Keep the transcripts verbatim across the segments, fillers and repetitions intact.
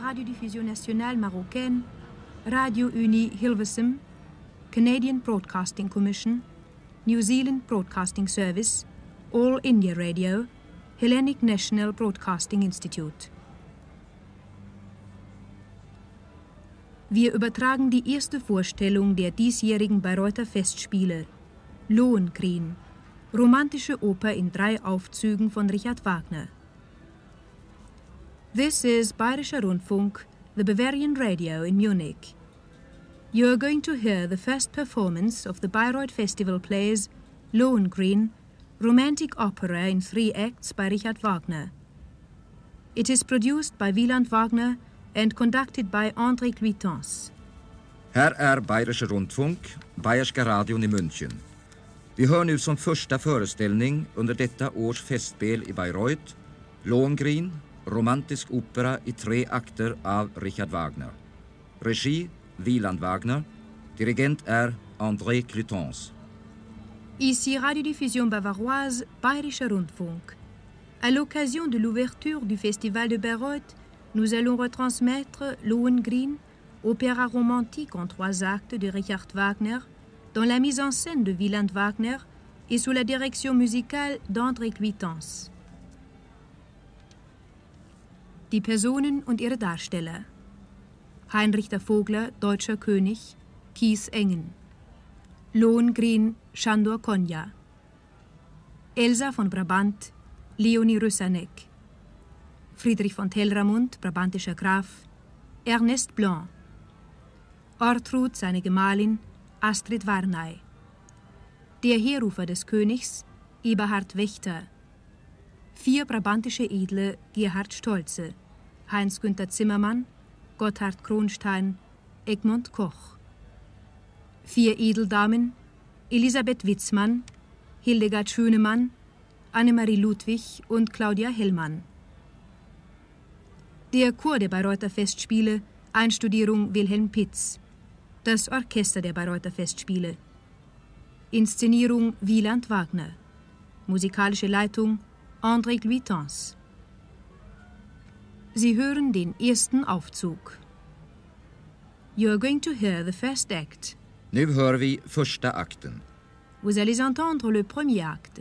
radiodiffusion nationale marocaine, Radio Unie Hilversum, Canadian Broadcasting Commission, New Zealand Broadcasting Service, All India Radio, Hellenic National Broadcasting Institute. Wir übertragen die erste Vorstellung der diesjährigen Bayreuther Festspiele, Lohengrin, romantische Oper in drei Aufzügen von Richard Wagner. This is Bayerischer Rundfunk, the Bavarian Radio in Munich. You are going to hear the first performance of the Bayreuth Festival plays Lohengrin, romantic opera in three acts by Richard Wagner. It is produced by Wieland Wagner and conducted by André Cluitans. Här är Bayerischer Rundfunk, Bayerska radion i München. Vi hör nu som första föreställning under detta års festspel i Bayreuth, Lohengrin, romantisk opera i tre akter av Richard Wagner. Regie, Wieland Wagner. Dirigent är André Cluitans. Ici Radiodiffusion bavaroise, Bayerischer Rundfunk. À l'occasion de l'ouverture du Festival de Bayreuth, nous allons retransmettre Lohengrin, opéra romantique en trois actes de Richard Wagner, dans la mise en scène de Wieland Wagner et sous la direction musicale d'André Cluitans. Die Personen und ihre Darsteller: Heinrich der Vogler, deutscher König, Kies Engen. Lohengrin, Sándor Konyha. Elsa von Brabant, Leonie Rüssanek. Friedrich von Telramund, brabantischer Graf, Ernest Blanc. Ortrud, seine Gemahlin, Astrid Warnay. Der Heerrufer des Königs, Eberhard Wächter. Vier brabantische Edle, Gerhard Stolze, Heinz-Günther Zimmermann, Gotthard Kronstein, Egmont Koch. Vier Edeldamen, Elisabeth Witzmann, Hildegard Schönemann, Annemarie Ludwig und Claudia Hellmann. Der Chor der Bayreuther Festspiele, Einstudierung Wilhelm Pitz. Das Orchester der Bayreuther Festspiele. Inszenierung Wieland Wagner. Musikalische Leitung André Cluitans. Sie hören den ersten Aufzug. You are going to hear the first act. Nu hör vi första akten. Vous allez entendre le premier acte.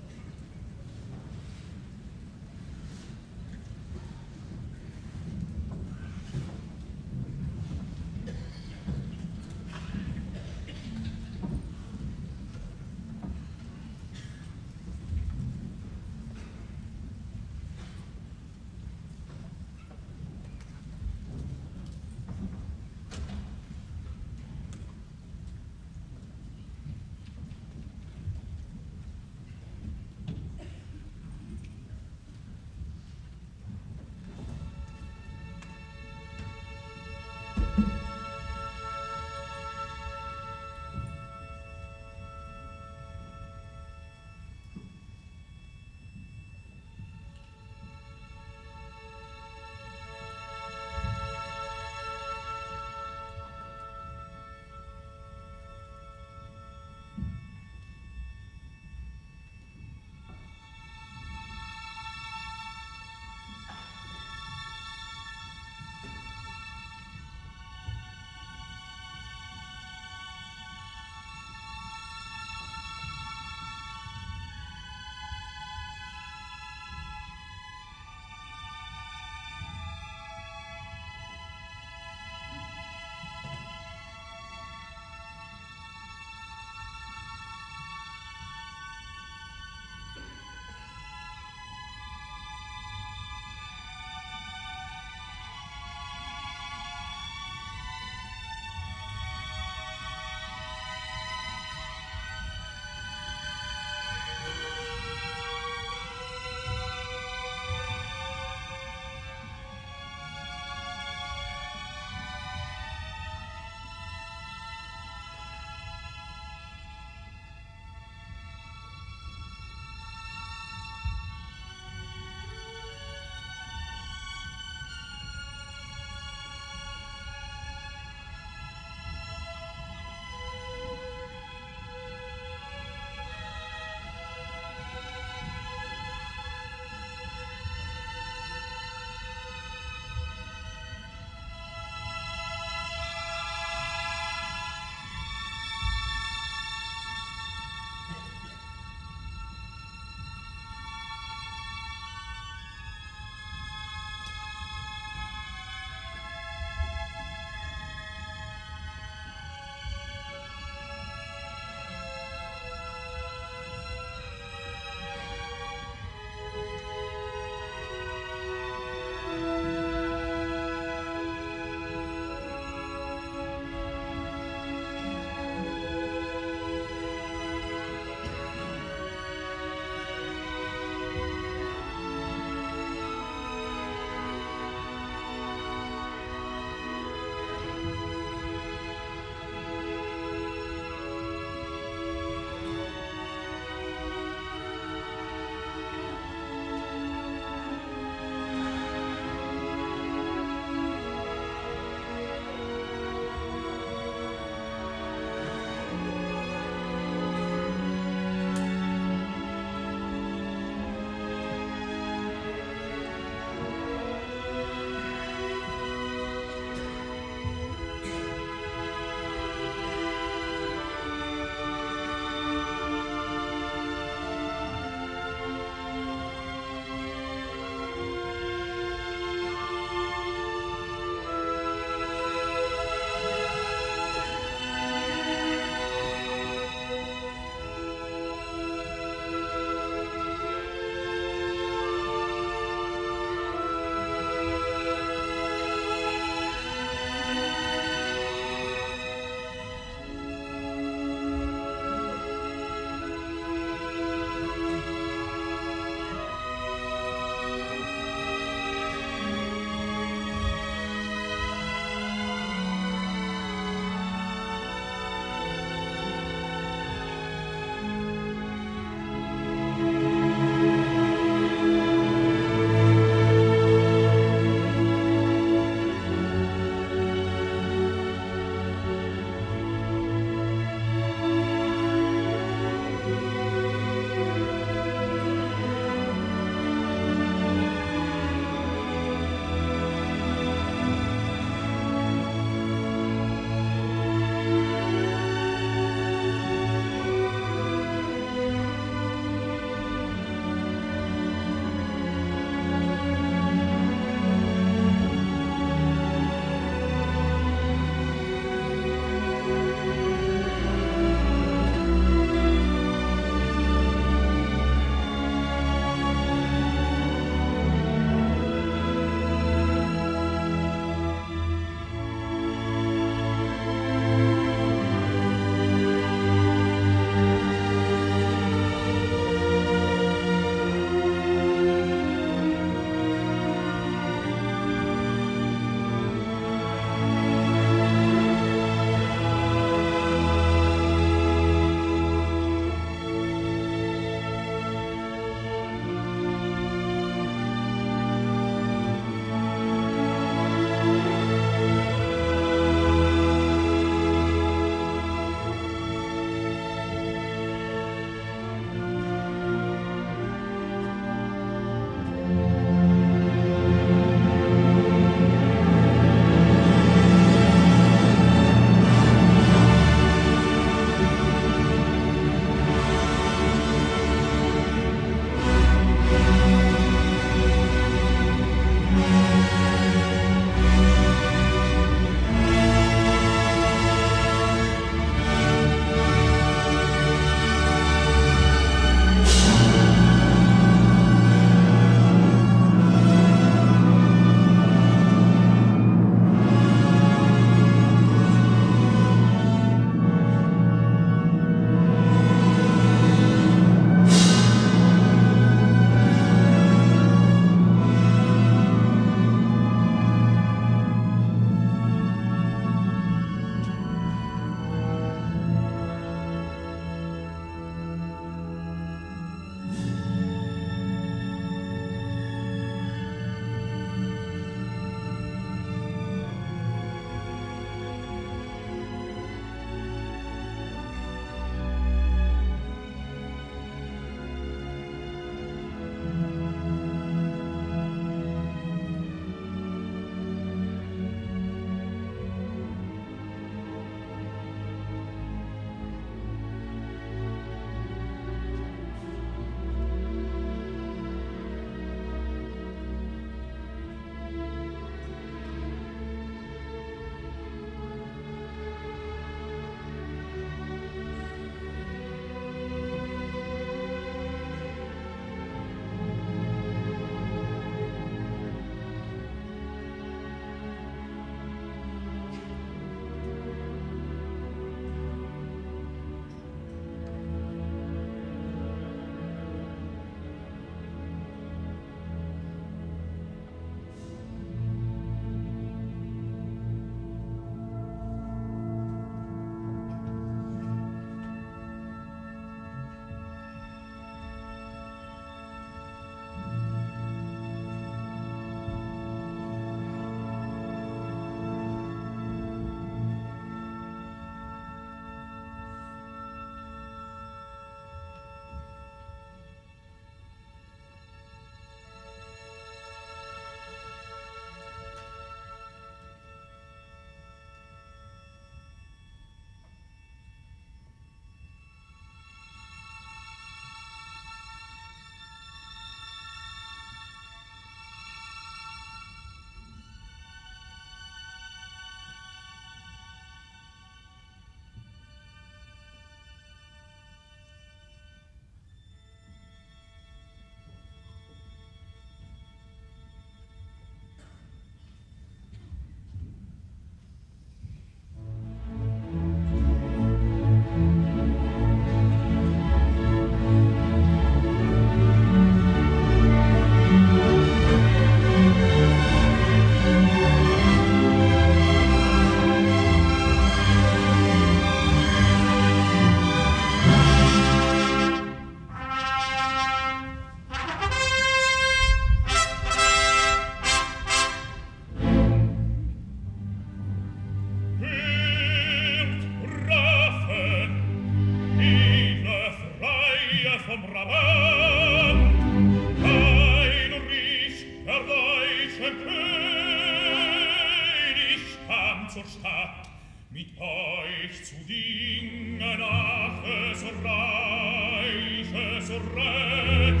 zur Stadt, mit euch zu dingen, ach, es reich, es recht.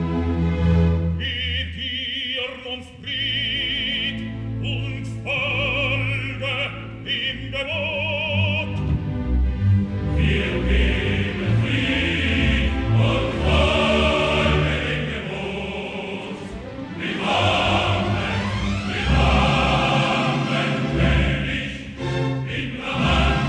Gebt ihr uns Fried und folge dem Gebot. Wir geben Fried und folge dem Gebot. Mit Amen, mit Amen, König, in Brabant.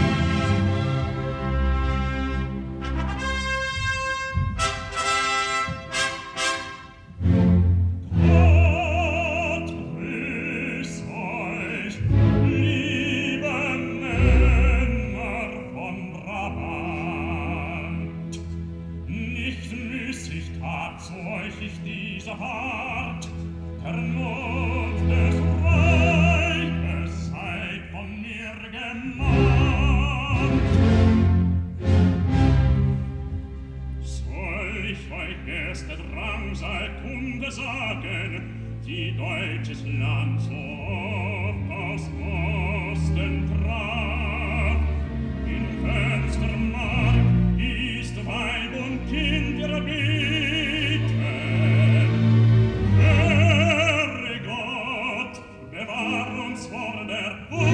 Gott grüß euch, liebe Männer von Brabant. Nicht müßig tat zu euch ich diese Fahrt, der Not des Reiches seid von mir gemahnt. Soll ich euch erst der Drangsal Kunde sagen, die deutsches Land so oft aus Osten traf? In Fenstermark ist Weib und Kind erbitten. Herr Gott, bewahr uns vor der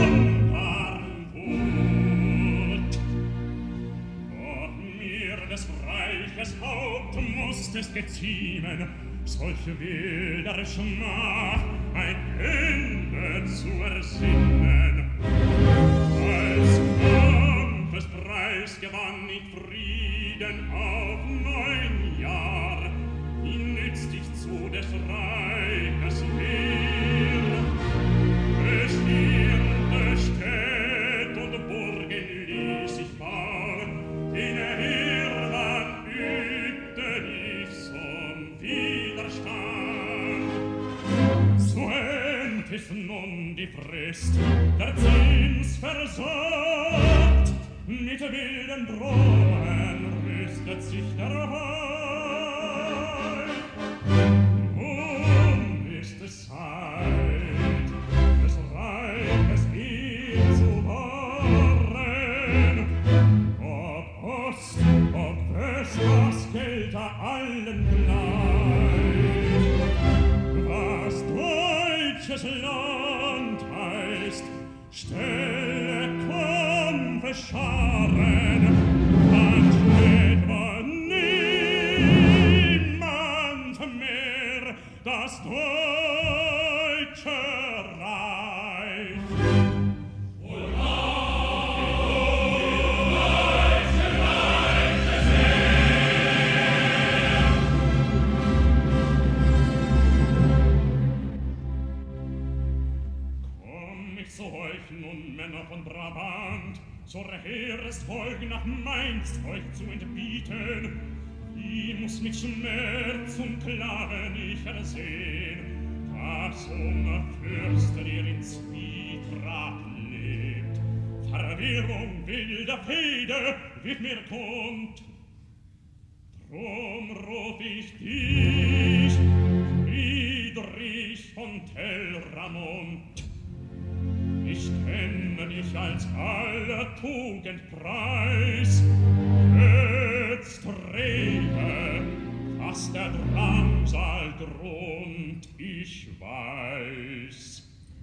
Unarmut. Doch mir des Reiches Haupt mußt es geziemen, solche wilder Schmach ein Ende zu ersinnen. Als Kampfespreis gewann ich Frieden auf neun Jahr, ihn nützt ich zu des Reiches Heer. Bestirnte Städt und Burgen ließ ich bauen, den Heermann übte ich zum Widerstand. So end ist nun die Frist, der Zins versagt, mit wilden Drohen rüstet sich der Weib. Nun ist es Zeit, des Reiches ihn zu wahren. Ob Ost, ob West, das gelte allen gleich. Was deutsches Land heißt, stelle Kampfescharen, dann steht man niemand mehr das deutsche Reich. Komm ich zu euch nun, Männer von Brabant, zur Heeresfolge nach Mainz euch zu entbieten. Wie muss mit Schmerz und Klagen ich ersehn, dass unser Fürsten ihr in Zwietracht lebt. Verwirrung wilder Fehde wird mir kund. Drum ruf ich dich, Friedrich von Telramund. Ich kenne dich als aller Tugend Preis. Jetzt rede, was der Drangsal Grund ich weiß.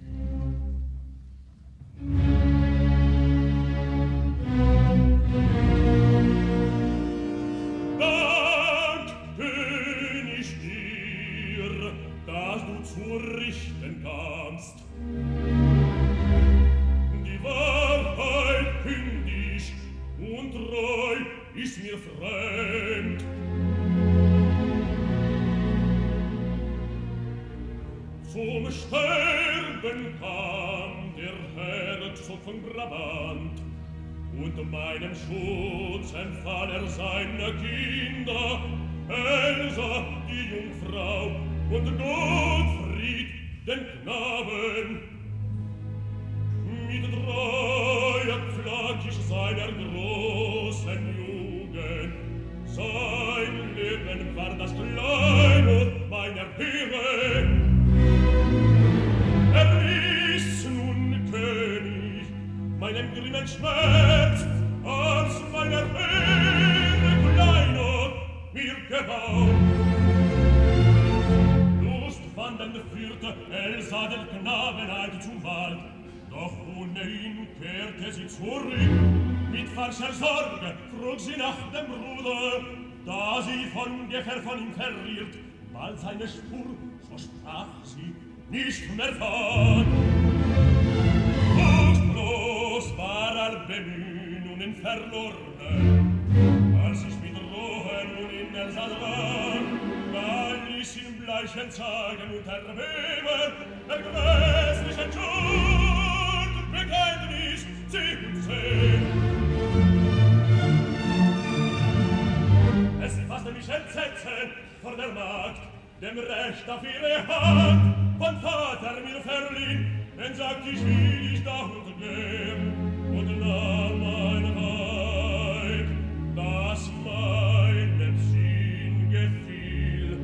Dank bin ich dir, dass du zu richten kannst. Die Wahrheit künd ich und treu ist mir fremd. Zum Sterben kam der Herzog von Brabant, und meinem Schutz empfahl er seine Kinder, Elsa, die Jungfrau, und Gottfried, den Knaben. Mit treuer pflag ich seiner großen Jugend. Sein Leben war das Kleinod meiner Ehre. Er ist nun König den Schmerz, als meiner Ehre kleiner mir geraubt. Lustwandelnd führte Elsa den Knabeneid zum Wald, doch ohne ihn kehrte sie zurück. Mit falscher Sorge frug sie nach dem Bruder, da sie von ungefähr von ihm verirrt, bald seine Spur, so sprach sie, nicht mehr fort. Fruchtlos war all Bemühungen verloren, als ich mit Ruhe nun in der Saal war, da ließ ihn bleichen Zagen und erbeben, der gräßlichen Schuld und Bekenntnis sie und sehen. Es fasste mich entsetzen vor der Magd, dem Recht auf ihre Hand von Vater mir verliehen, denn sagt ich, will ich da und gehen, und nahm mein Weib, das meinem Sinn gefiel.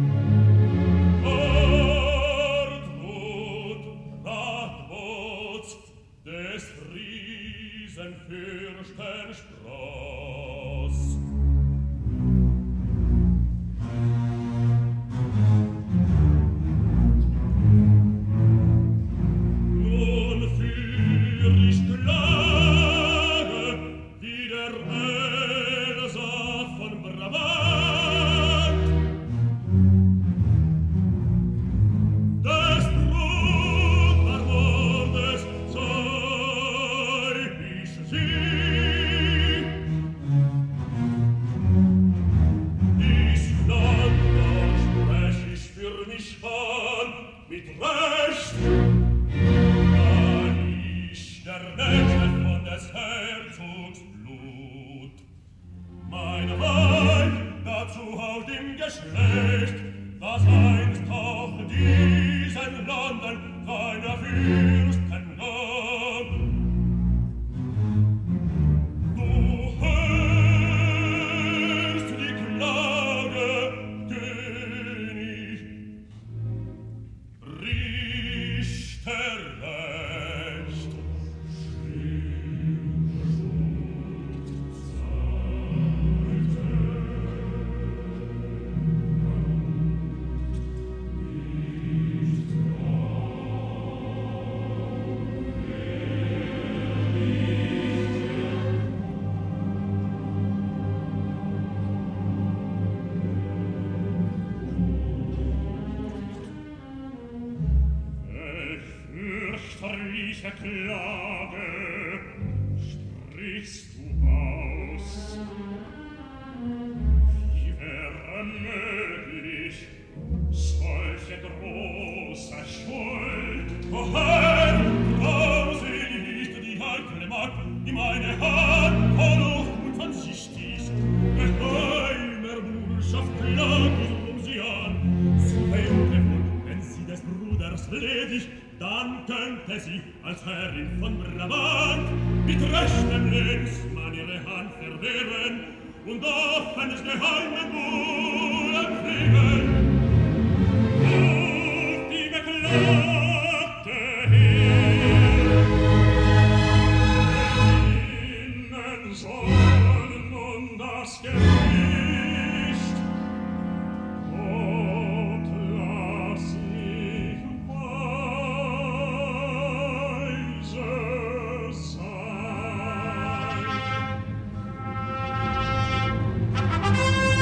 Ortmut, Ratwurz des Riesenfürsten Spross.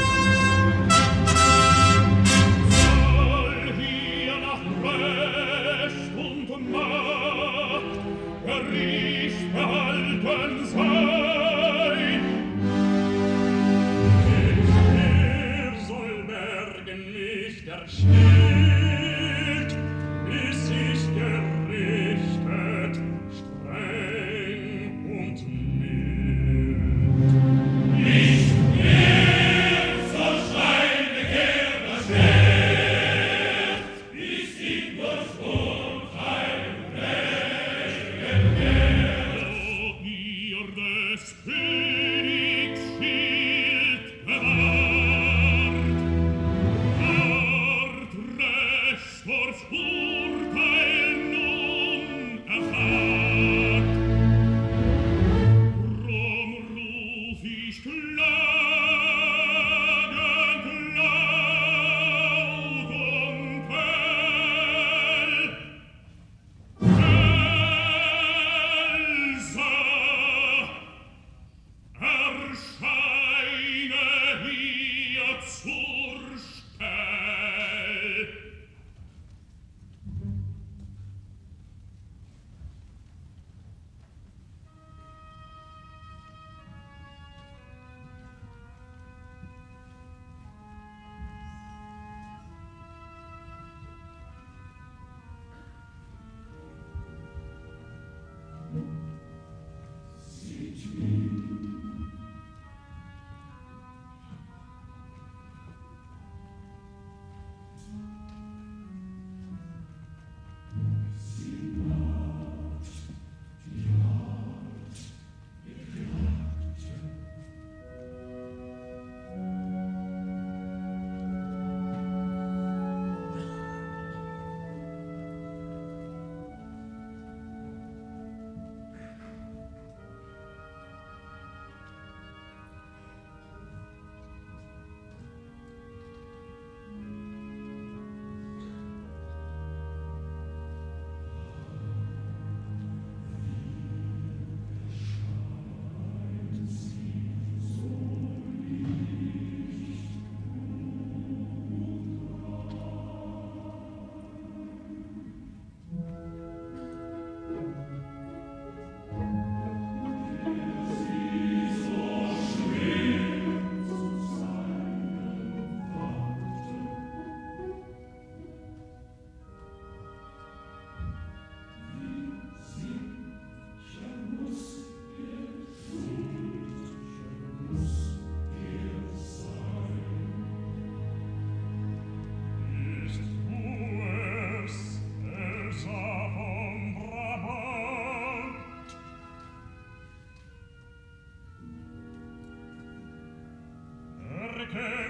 Soll hier nach Welt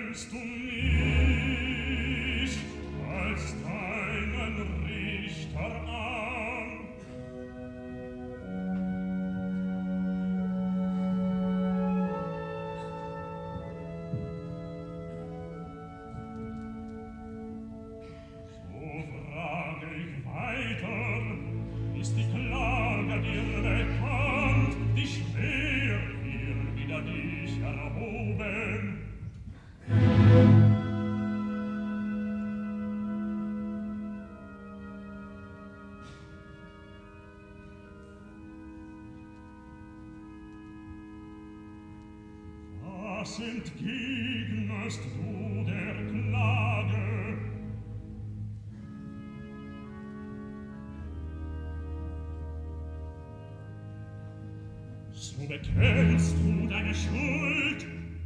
kennst du mich als deinen Richter an? So frage ich weiter, ist die Klage dir bekannt, die schwer hier wider dich erhoben? Was entgegnest du der Klage? So bekennst du deine Schuld?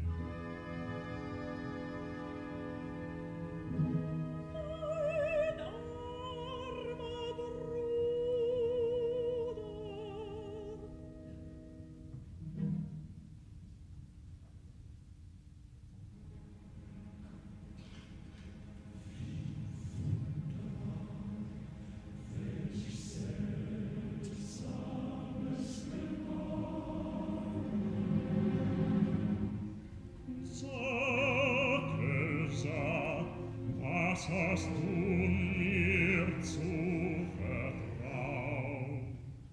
Mein armer Bruder. Sage, sag, was hast du mir zu vertrauen?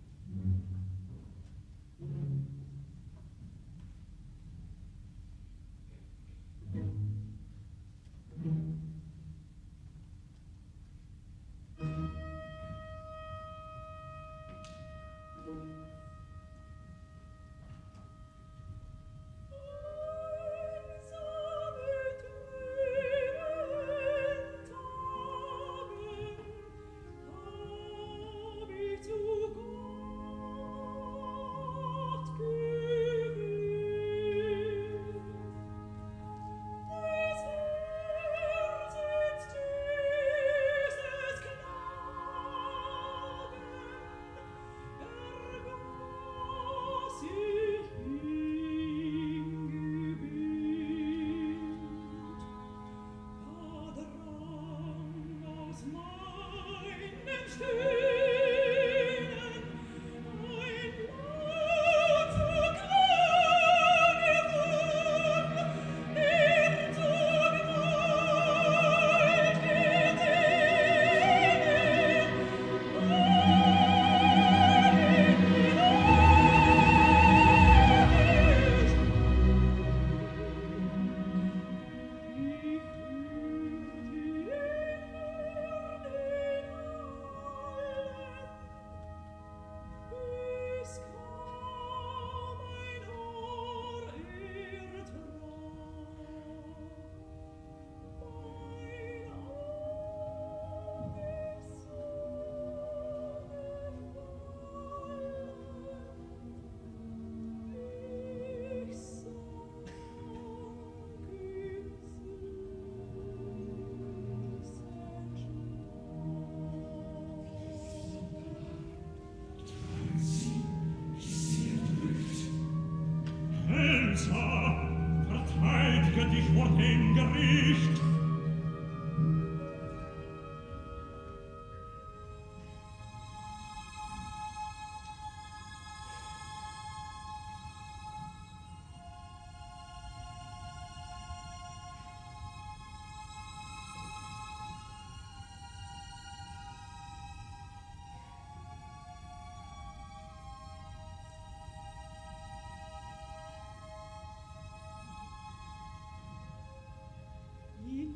Verteidige dich vor dem Gericht. Il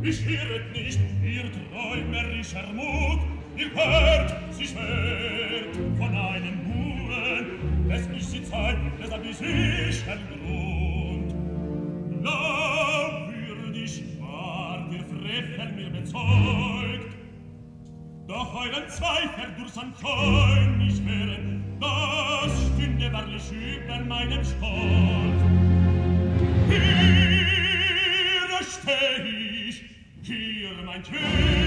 Ich irret nicht, ihr träumerischer Mut, ihr hört, sie schwert von einem Muren, des mich sie zeigt, des hab ich sichern Grund. Na, würdig war der Frevel mir bezeugt, doch euren Zweifel durch ein Keim nicht wären, das stünde wahrlich über meinem Stolz. Hier steh ich, hier mein Kind,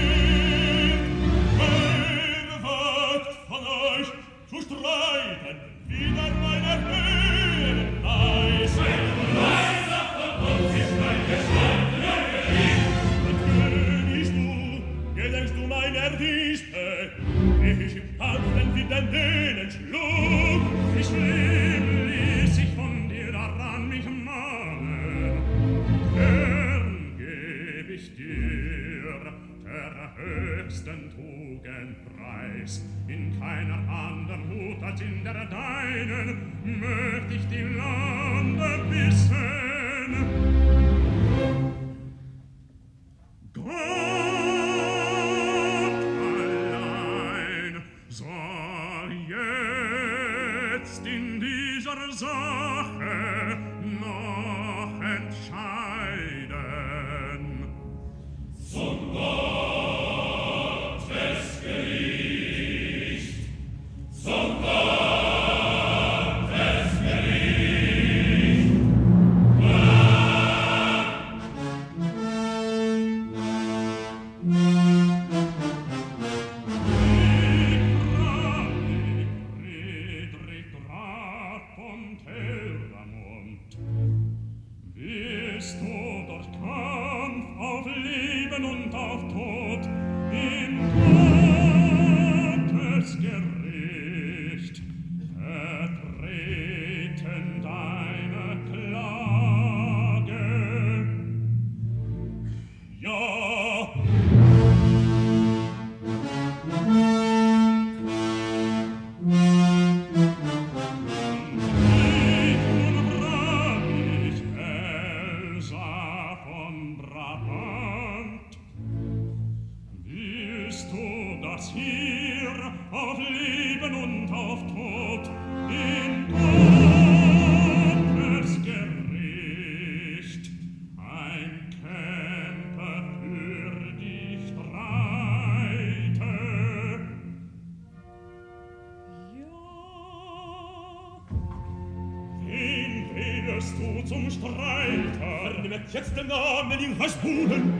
wer wagt von euch zu streiten, wider meine Höhe Eis. Leiser von uns ist mein Geschlecht, König, du, gedenkst du meiner Dispe, ich im Kampfen wie den Dänen schlug, wie schlimm ließ ich von dir daran mich mahnen, gern geb ich dir der höchsten Tugend preis, in keiner anderen Hut als in der deinen, möcht ich die Lande wissen. Gott allein soll jetzt in dieser Sache noch entscheiden. Zum Gottes Gericht, zum Gottes Gericht. Friedrich Graf von Telramund, bist du dort Kampf auf Leben und auf Tod in Gottes Gericht vertreten deine Klage? Ja. Elsa von Brabant, bist du das hier auf Leben und auf Tod in Gottes Gericht ein Kämpfer für die Streite? Wen wählst du zum Streiter? Nimm jetzt den Namen in Rasputin.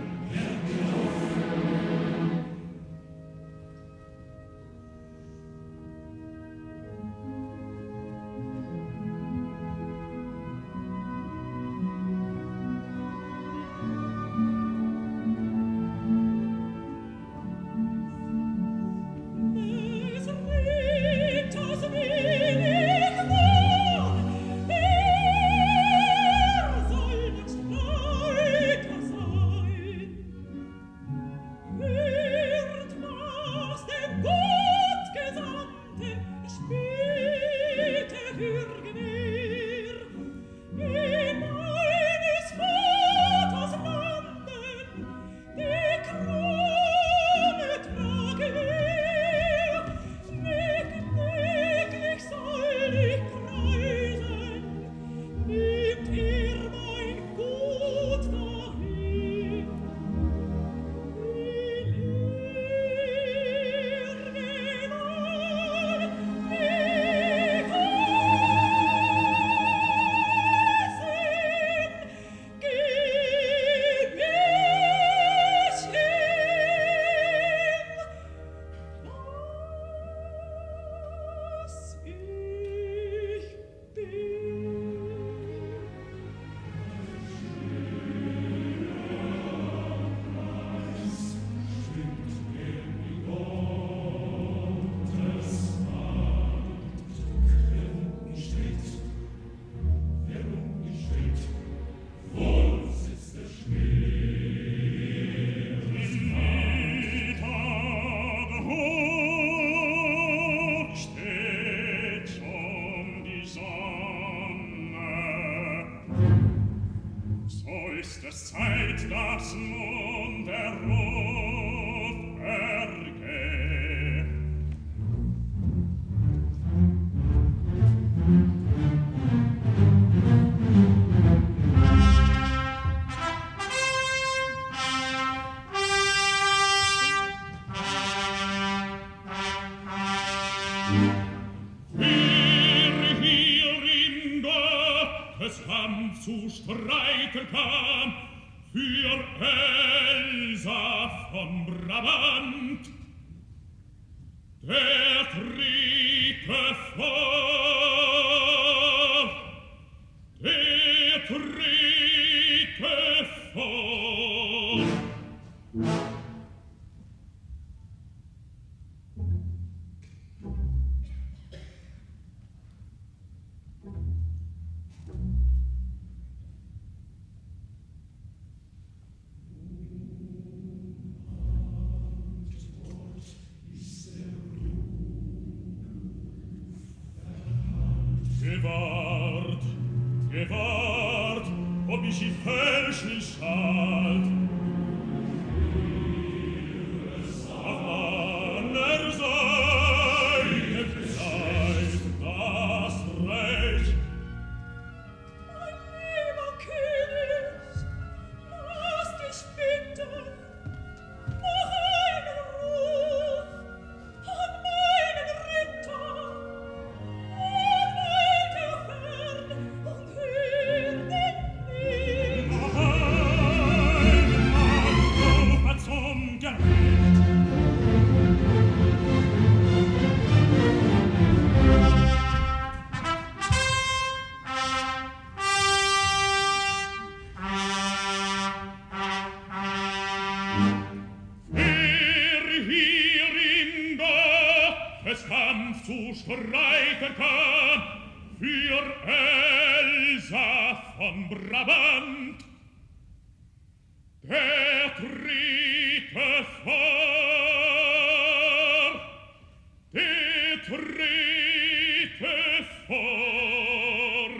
Wer hierin da es Kampf zu streiten kam, für Elsa von Brabant, der trete vor, der trete vor. Gewahrt, gewahrt, ob ich ihn fälschlich schalt. Auf meiner Seite bleibt das Recht. Mein lieber König, lass dich bitten, nach einem Ruf an meinen Ritter. Zu streiten kam für Elsa von Brabant, der trete vor, der trete vor.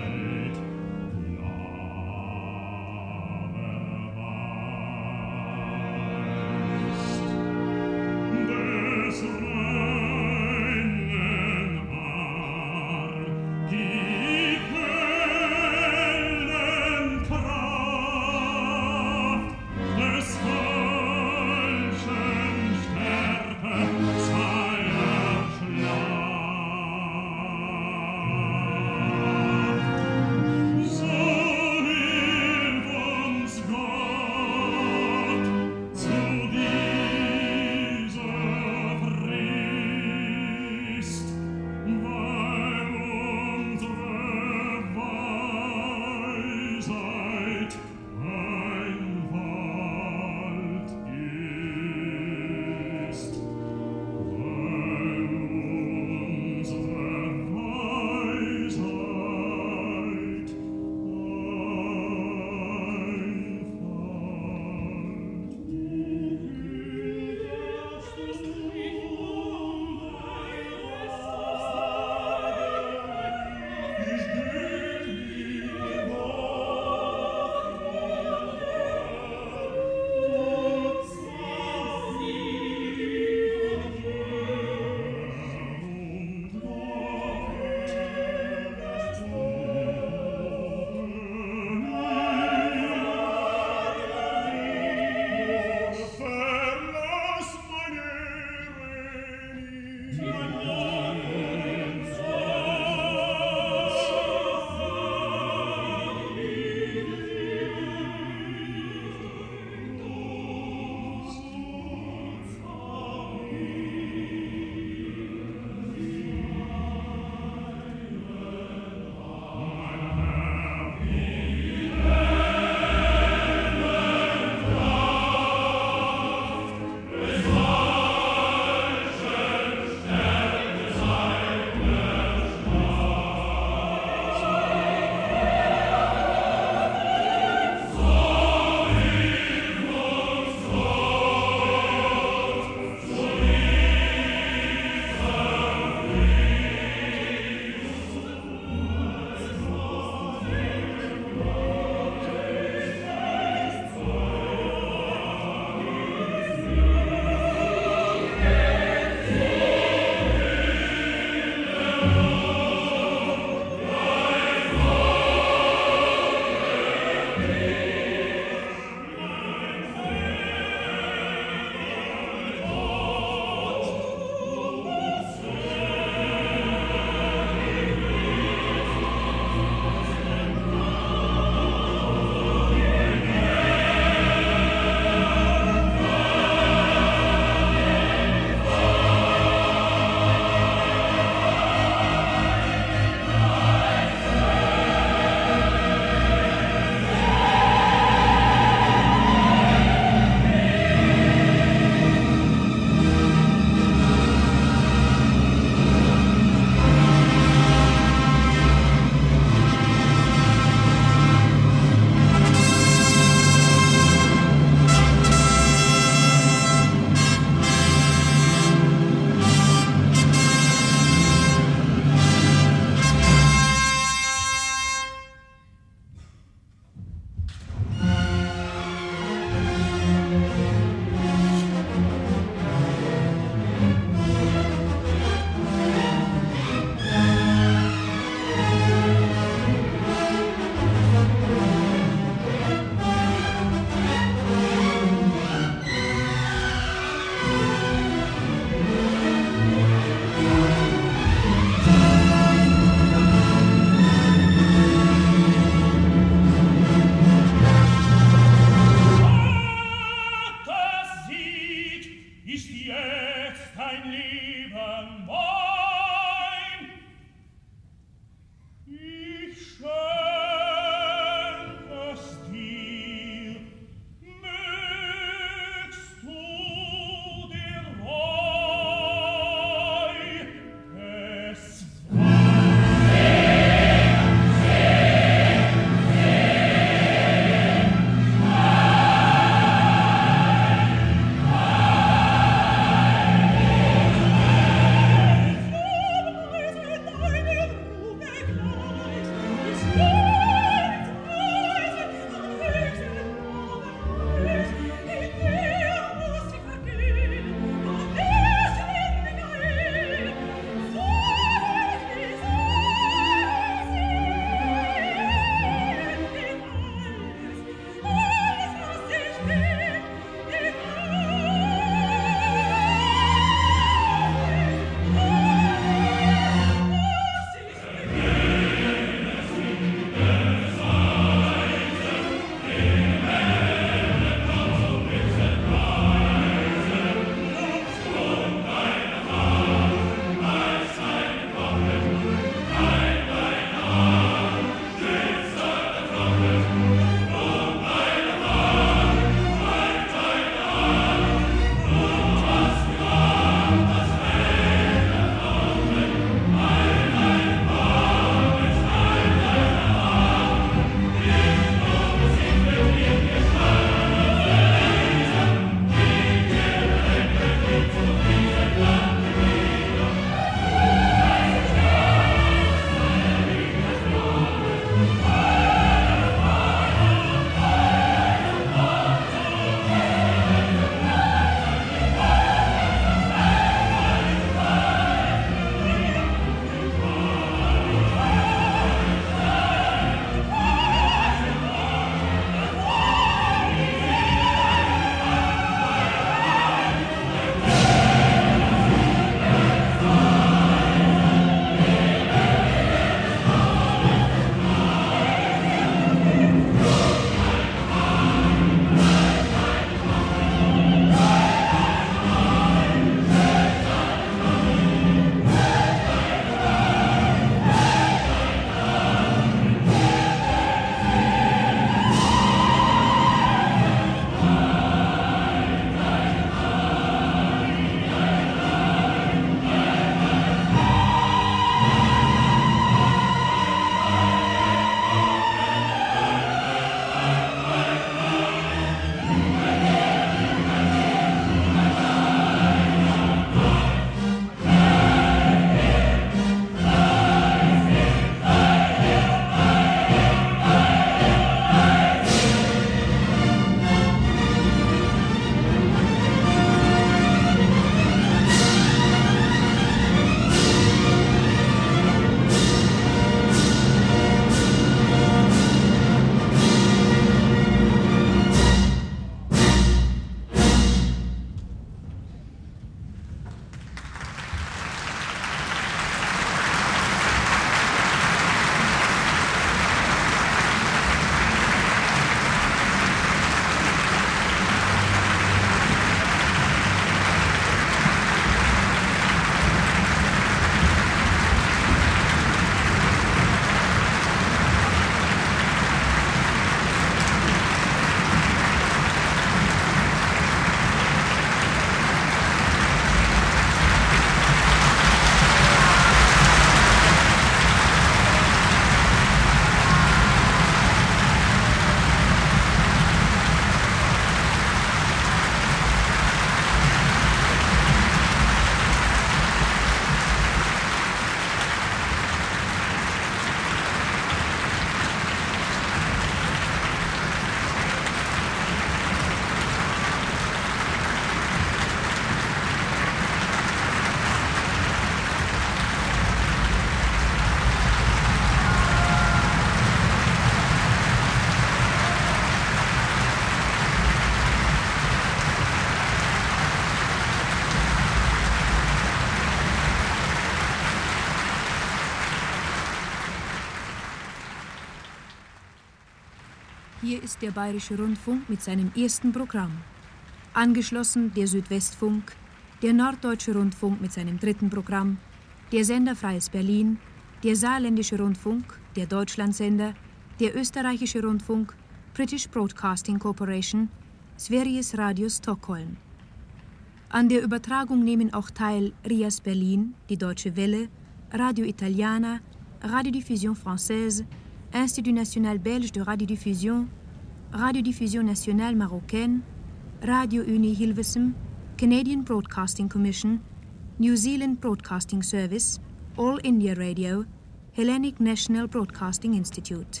Hier ist der Bayerische Rundfunk mit seinem ersten Programm. Angeschlossen der Südwestfunk, der Norddeutsche Rundfunk mit seinem dritten Programm, der Sender Freies Berlin, der Saarländische Rundfunk, der Deutschlandsender, der Österreichische Rundfunk, British Broadcasting Corporation, Sveriges Radio Stockholm. An der Übertragung nehmen auch teil R I A S Berlin, die Deutsche Welle, Radio Italiana, Radiodiffusion Française, Institut National Belge de Radiodiffusion, Radiodiffusion Nationale Marocaine, Radio Unie Hilversum, Canadian Broadcasting Commission, New Zealand Broadcasting Service, All India Radio, Hellenic National Broadcasting Institute.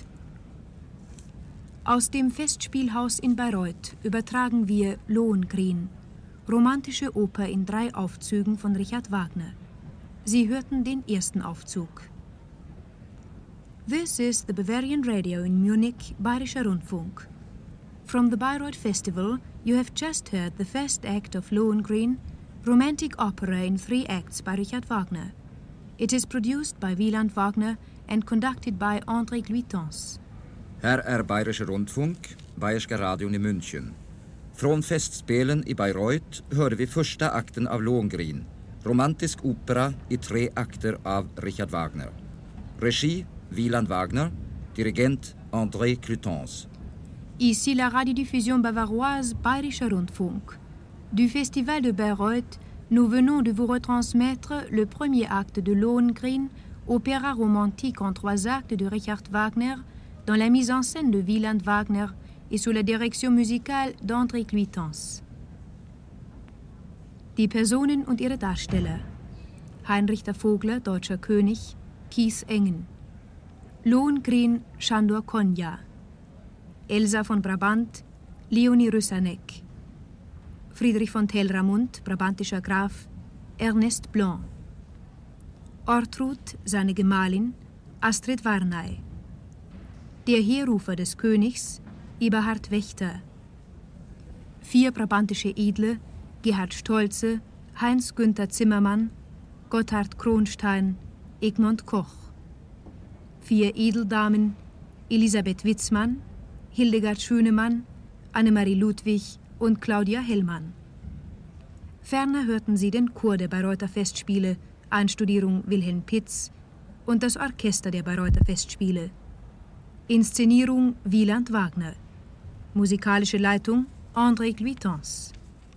Aus dem Festspielhaus in Bayreuth übertragen wir Lohengrin, romantische Oper in drei Aufzügen von Richard Wagner. Sie hörten den ersten Aufzug. This is the Bavarian Radio in Munich, Bayerischer Rundfunk. From the Bayreuth Festival, you have just heard the first act of Lohengrin, romantic opera in three acts by Richard Wagner. It is produced by Wieland Wagner and conducted by André Cluitans. Här är Bayerischer Rundfunk, Bayerska radion i München. Från festspelen i Bayreuth hörde vi första akten av Lohengrin, romantisk opera i tre akter av Richard Wagner. Regie Wieland Wagner, dirigent André Cluitans. Ici la radiodiffusion bavaroise Bayerischer Rundfunk. Du Festival de Bayreuth, nous venons de vous retransmettre le premier acte de Lohengrin, opéra romantique en trois actes de Richard Wagner, dans la mise en scène de Wieland Wagner et sous la direction musicale d'André Cluitans. Die Personen und ihre Darsteller: Heinrich der Vogler, deutscher König, Kies Engen. Lohengrin, Sándor Konyá. Elsa von Brabant, Leonie Rüssanek. Friedrich von Telramund, brabantischer Graf, Ernest Blanc. Ortrud, seine Gemahlin, Astrid Varnay. Der Heerrufer des Königs, Eberhard Wächter. Vier brabantische Edle, Gerhard Stolze, Heinz Günther Zimmermann, Gotthard Kronstein, Egmont Koch. Vier Edeldamen, Elisabeth Witzmann, Hildegard Schönemann, Annemarie Ludwig und Claudia Hellmann. Ferner hörten sie den Chor der Bayreuther Festspiele, Einstudierung Wilhelm Pitz, und das Orchester der Bayreuther Festspiele. Inszenierung Wieland Wagner. Musikalische Leitung André Cluitans.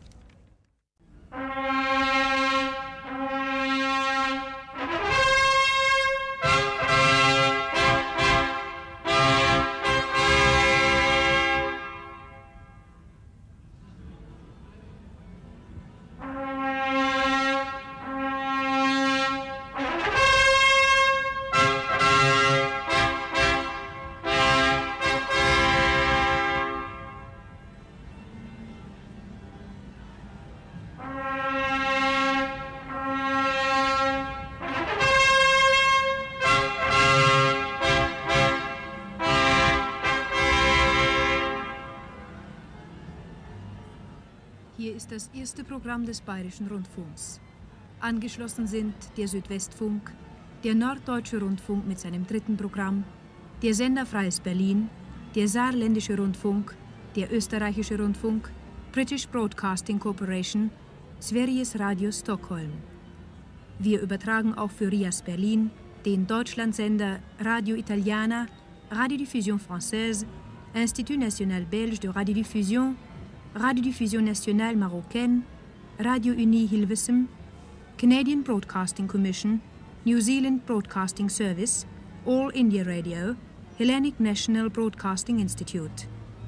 Hier ist das erste Programm des Bayerischen Rundfunks. Angeschlossen sind der Südwestfunk, der Norddeutsche Rundfunk mit seinem dritten Programm, der Sender Freies Berlin, der Saarländische Rundfunk, der Österreichische Rundfunk, British Broadcasting Corporation, Sveriges Radio Stockholm. Wir übertragen auch für R I A S Berlin, den Deutschlandsender Radio Italiana, Radiodiffusion Française, Institut National Belge de Radiodiffusion, Radiodiffusion Nationale Marocaine, Radio Unie Hilversum, Canadian Broadcasting Commission, New Zealand Broadcasting Service, All India Radio, Hellenic National Broadcasting Institute.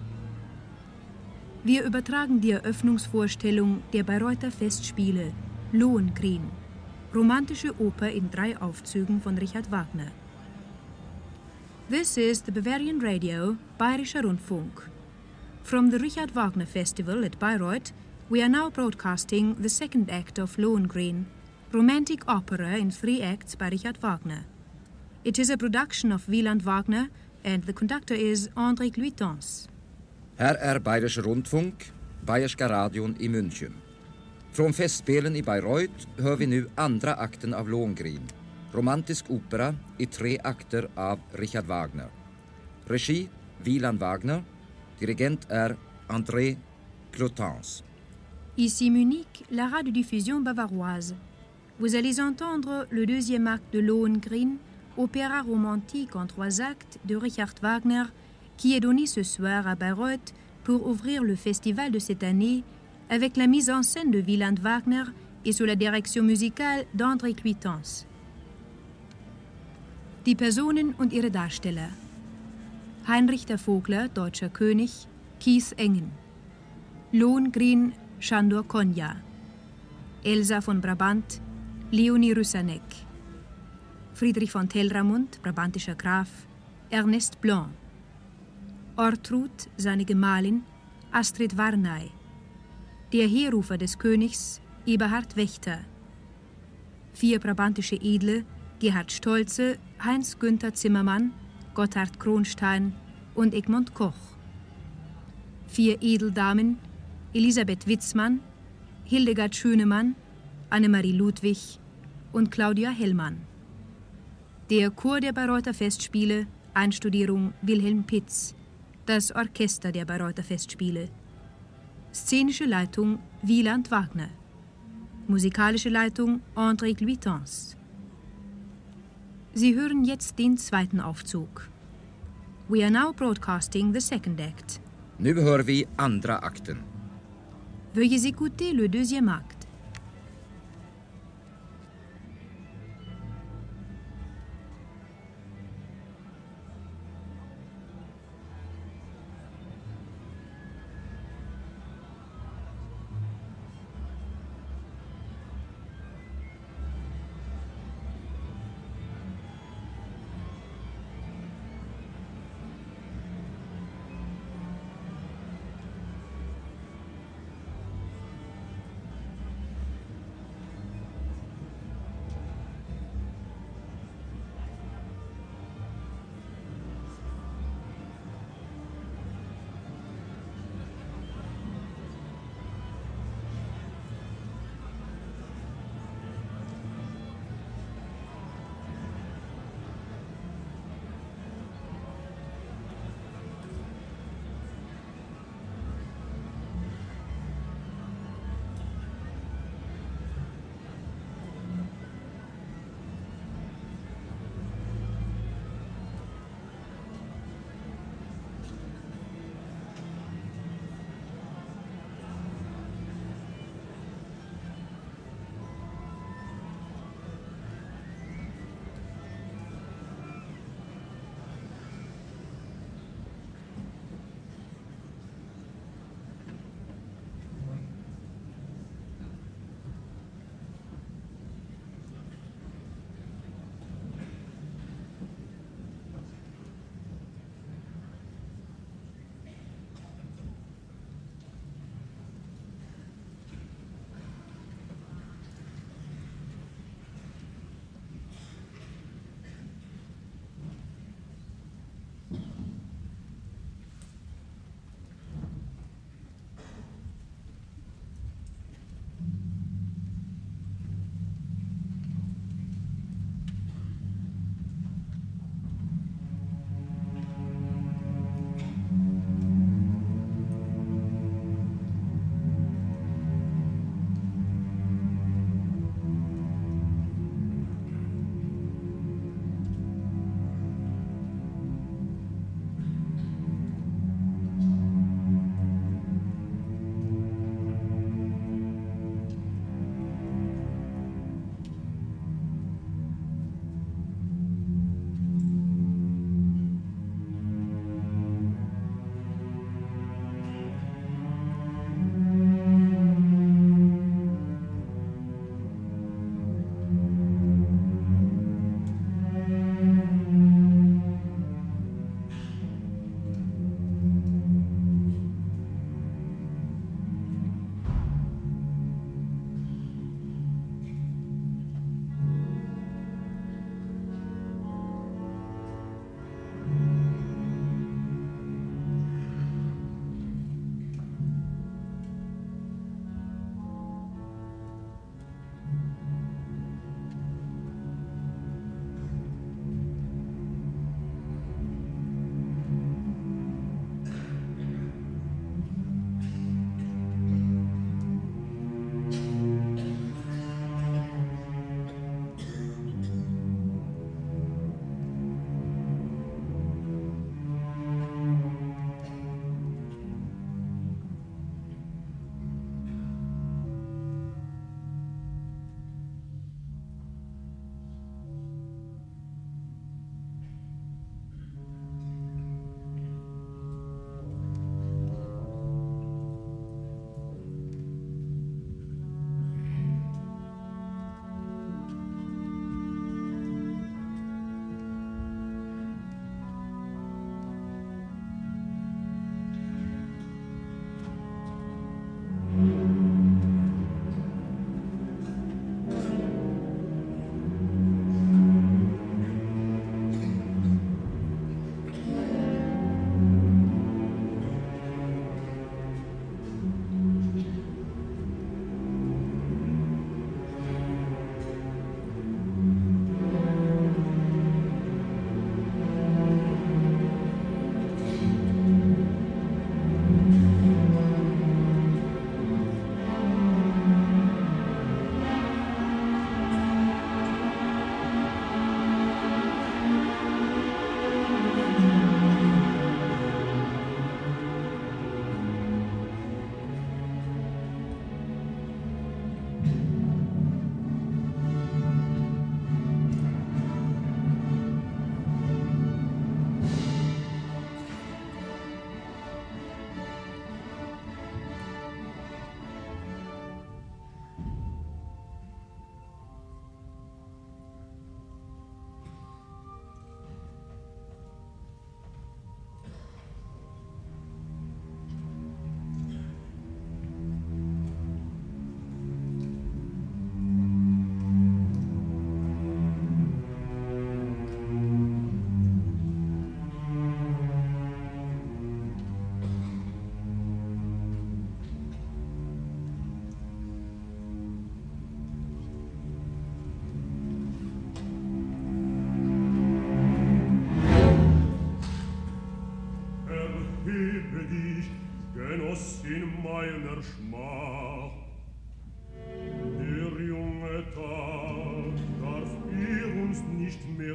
Wir übertragen die Eröffnungsvorstellung der Bayreuther Festspiele Lohengrin, romantische Oper in drei Aufzügen von Richard Wagner. This is the Bavarian Radio, Bayerischer Rundfunk. From the Richard Wagner Festival at Bayreuth, we are now broadcasting the second act of Lohengrin, romantic opera in three acts by Richard Wagner. It is a production of Wieland Wagner and the conductor is André Cluitans. Här är Bayerischer Rundfunk, Bayerska radion i München. Från festspelen i Bayreuth hör vi nu andra akten av Lohengrin, romantisk opera i tre akter av Richard Wagner. Regie Wieland Wagner, Dirigent är André Clotens. Ici Munich, la radiodiffusion bavaroise. Vous allez entendre le deuxième acte de Lohengrin, opéra romantique en trois actes de Richard Wagner, qui est donné ce soir à Bayreuth pour ouvrir le festival de cette année avec la mise en scène de Wieland Wagner et sous la direction musicale d'André Clotens. Die Personen und ihre Darsteller. Heinrich der Vogler, deutscher König, Keith Engen. Lohengrin, Sándor Konyá. Elsa von Brabant, Leonie Rüssanek. Friedrich von Telramund, brabantischer Graf, Ernest Blanc. Ortrud, seine Gemahlin, Astrid Varnay. Der Heerrufer des Königs, Eberhard Wächter. Vier brabantische Edle, Gerhard Stolze, Heinz Günther Zimmermann, Gotthard Kronstein und Egmont Koch. Vier Edeldamen, Elisabeth Witzmann, Hildegard Schönemann, Annemarie Ludwig und Claudia Hellmann. Der Chor der Bayreuther Festspiele, Einstudierung Wilhelm Pitz. Das Orchester der Bayreuther Festspiele. Szenische Leitung Wieland Wagner. Musikalische Leitung André Clotens. Sie hören jetzt den zweiten Aufzug. We are now broadcasting the second act. Nu hör vi andra akten. Veuillez écouter le deuxième acte.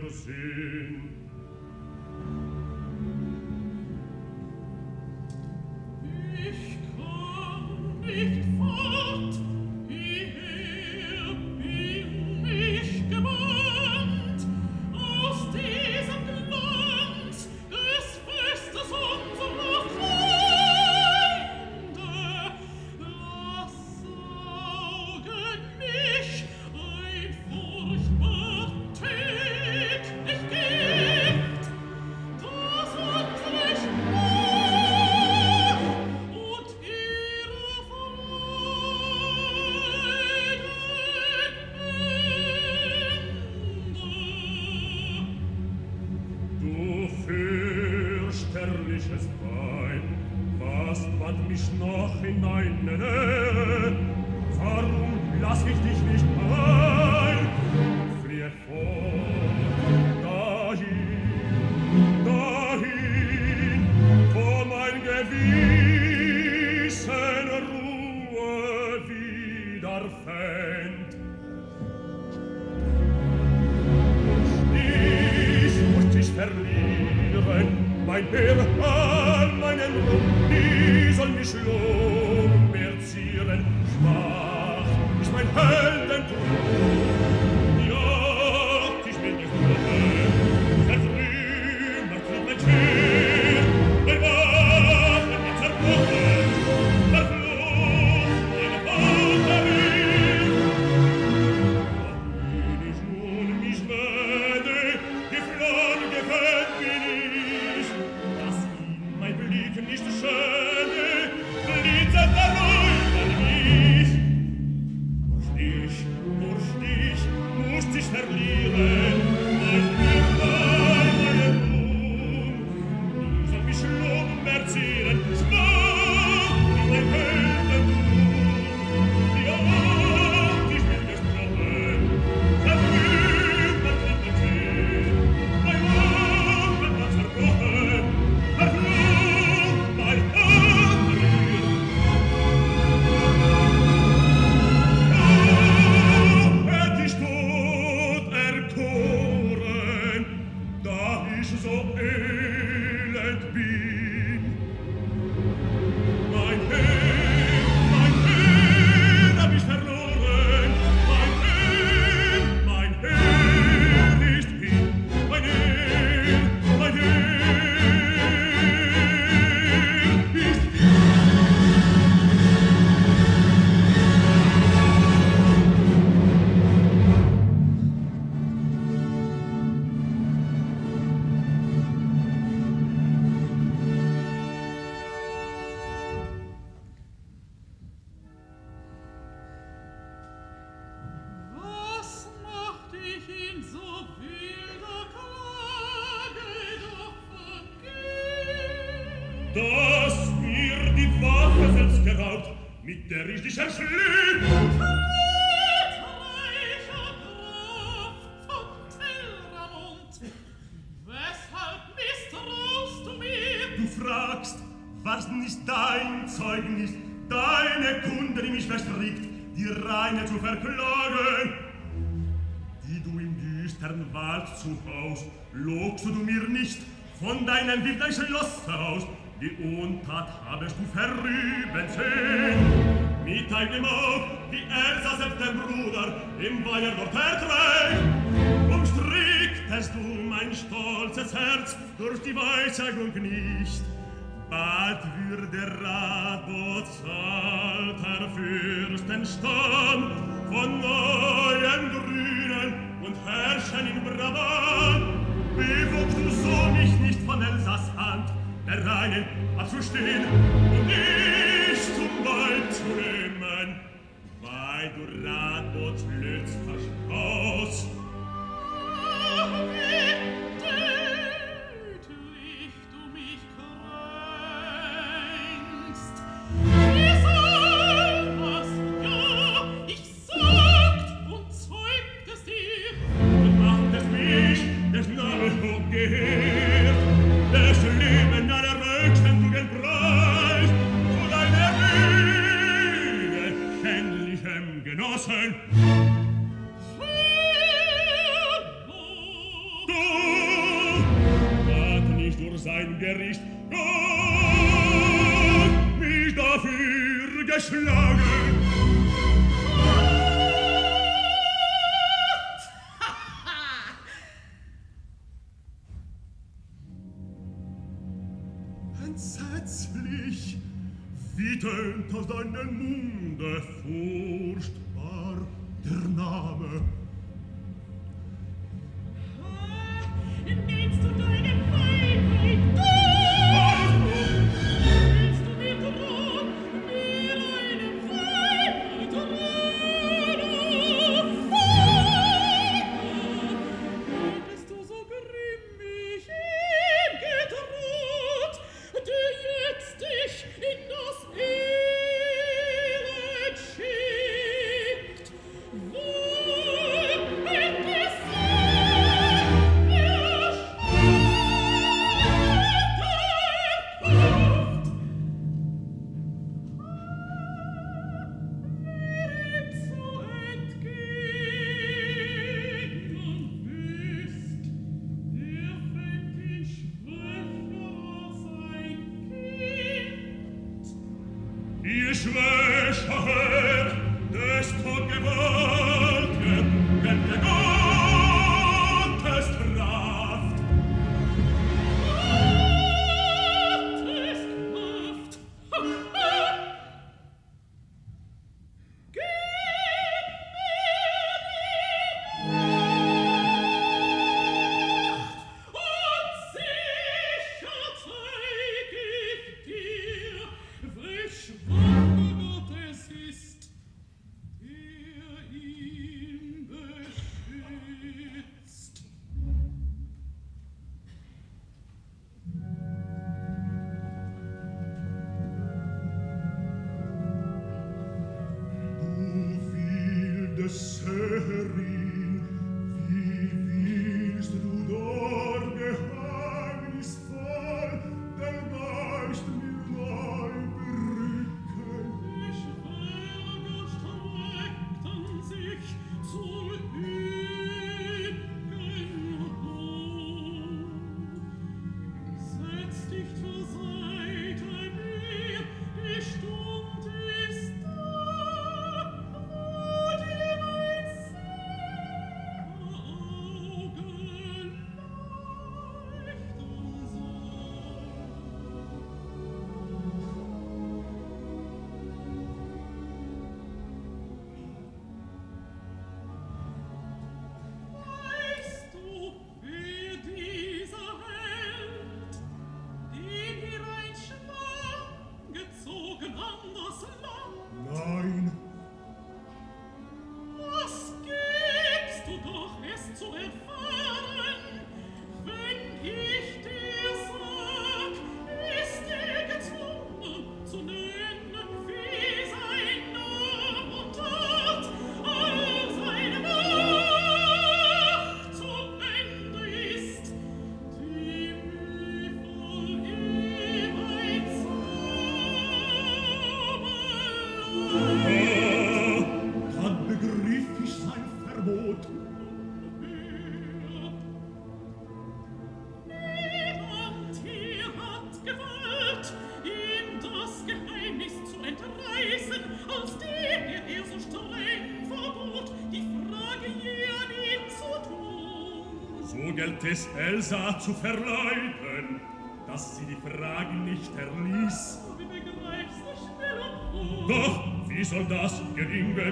du Sinn. Ich komm nicht fort, hierher bin ich gebannt, aus diesem Glanz des Festes unserer Freunde. Lass saugen mich ein furchtbar täglich Gift, das unsere Schmach und ihre Freude ende. Du fürchterliches Weib, was band mich noch in deine Nähe? Warum lass ich dich nicht ein? Fliehe fort, dahin, dahin, wo mein Gewissen Ruhe wiederfängt. Ich muss dich verlieren, mein Herr, meinen Ruhm, die soll mich Lohn mehr zieren. Schwach ist mein Heldentum, jagt ich bin geflohen, vertrümmert wird mein Schwert, mein Waffen wird zerbrochen, verflucht meine Vaterin. Wenn ich nun mich wende, geflohen gefällt bin ich, dass ihn mein Blick nicht schäde, blitzet er über mich. Durch dich, durch dich musst ich verlieren, mein Glück, meine Ruhm. Die soll mich Lob verzieren, schwach wie mein Heldentum. Ja, ich bin gesprochen, vertrümmert wird mein Schwert, mein Waffen wird zerbrochen, verflucht mein Vaterin. Hätt ich Tod erkoren, da ich so elend bin. Mein Herr, mein Herr, hab ich verloren. Mein Herr, mein Herr ist hin. Mein Herr, mein Herr ist hin. Was macht ich in so wilder Klage doch vergehen? Dass mir die Waffe selbst geraubt, mit der ich dich erschlug. Trittreicher Graf von Telramund, weshalb misstraust du mir? Du fragst, was nicht dein Zeugnis, deine Kunde, die mich verstrickt, die Reine zu verklagen, die du im düstern Wald zu Haus, logst du mir nicht von deinem wilden Schloss aus, die Untat habest du verüben sehen, mit deinem Aug, wie Elsa selbst der Bruder im Weiher dort erträgt, umstricktest du mein stolzes Herz durch die Weissagung nicht. Bald würde Radbots alter Fürstenstamm von neuem grünen und herrschen in Brabant. Bewogst du so mich nicht von Elsass Hand, der Reinen abzustehen und dich zum Weib zu nehmen, weil du Radbots Lütz verschaust. Ach, wie tödlich du mich kränkst. Wie soll das? Ja, ich sagt und zeugt es dir. Und macht es mich, des Nabels hochgehört, des Leben aller höchsten Tugendpreis, zu deiner Bühne, schändlichem Genossen. Du ein Gericht Gott mich dafür geschlagen. Entsetzlich, wie tönt aus deinem Munde furchtbar der Name. Nennst du deine Freiheit, du? Willst du mir drohen, mir eine Freiheit drohen? Bist du so grimmig ihm gedroht, der jetzt dich in das Elend schickt? Wohl hätt es Ihr schwächer Herr, desto gewaltiger, wenn der Gottes Kraft. Gottes Kraft! Ha, ha! Gib mir die Macht, und sicher zeig ich dir, wie schwach Gottes ist, der ihn beschützt. Du wilde Seherin, wie willst du dort geheimnisvoll den Geist mir neu berücken? Die Schwerter streckten sich zur Hügel hoch. Setz dich zur Seite mir, die Stund ist da, wo dir mein Augen leuchten Weißt du, wer dieser Held, den hier ein Schwarm gezogen an das Land? Nein, Was gibst du doch, es zu erfahren, wenn ich dir sag, ist er gezwungen zu nennen, wie sein Name und Tat, all seine Macht zu Ende ist, die mühevoll ihm ein Zauberleid. dann begriff ich sein Verbot. Niemand hier hat gewollt, ihm das Geheimnis zu entreißen, als der, der er so streng verbot, die Frage je an ihn zu tun. So gilt es, Elsa zu verleiten, dass sie die Frage nicht erließ. Wie begreifst du schnell und gut? Doch, wie soll das gelingen?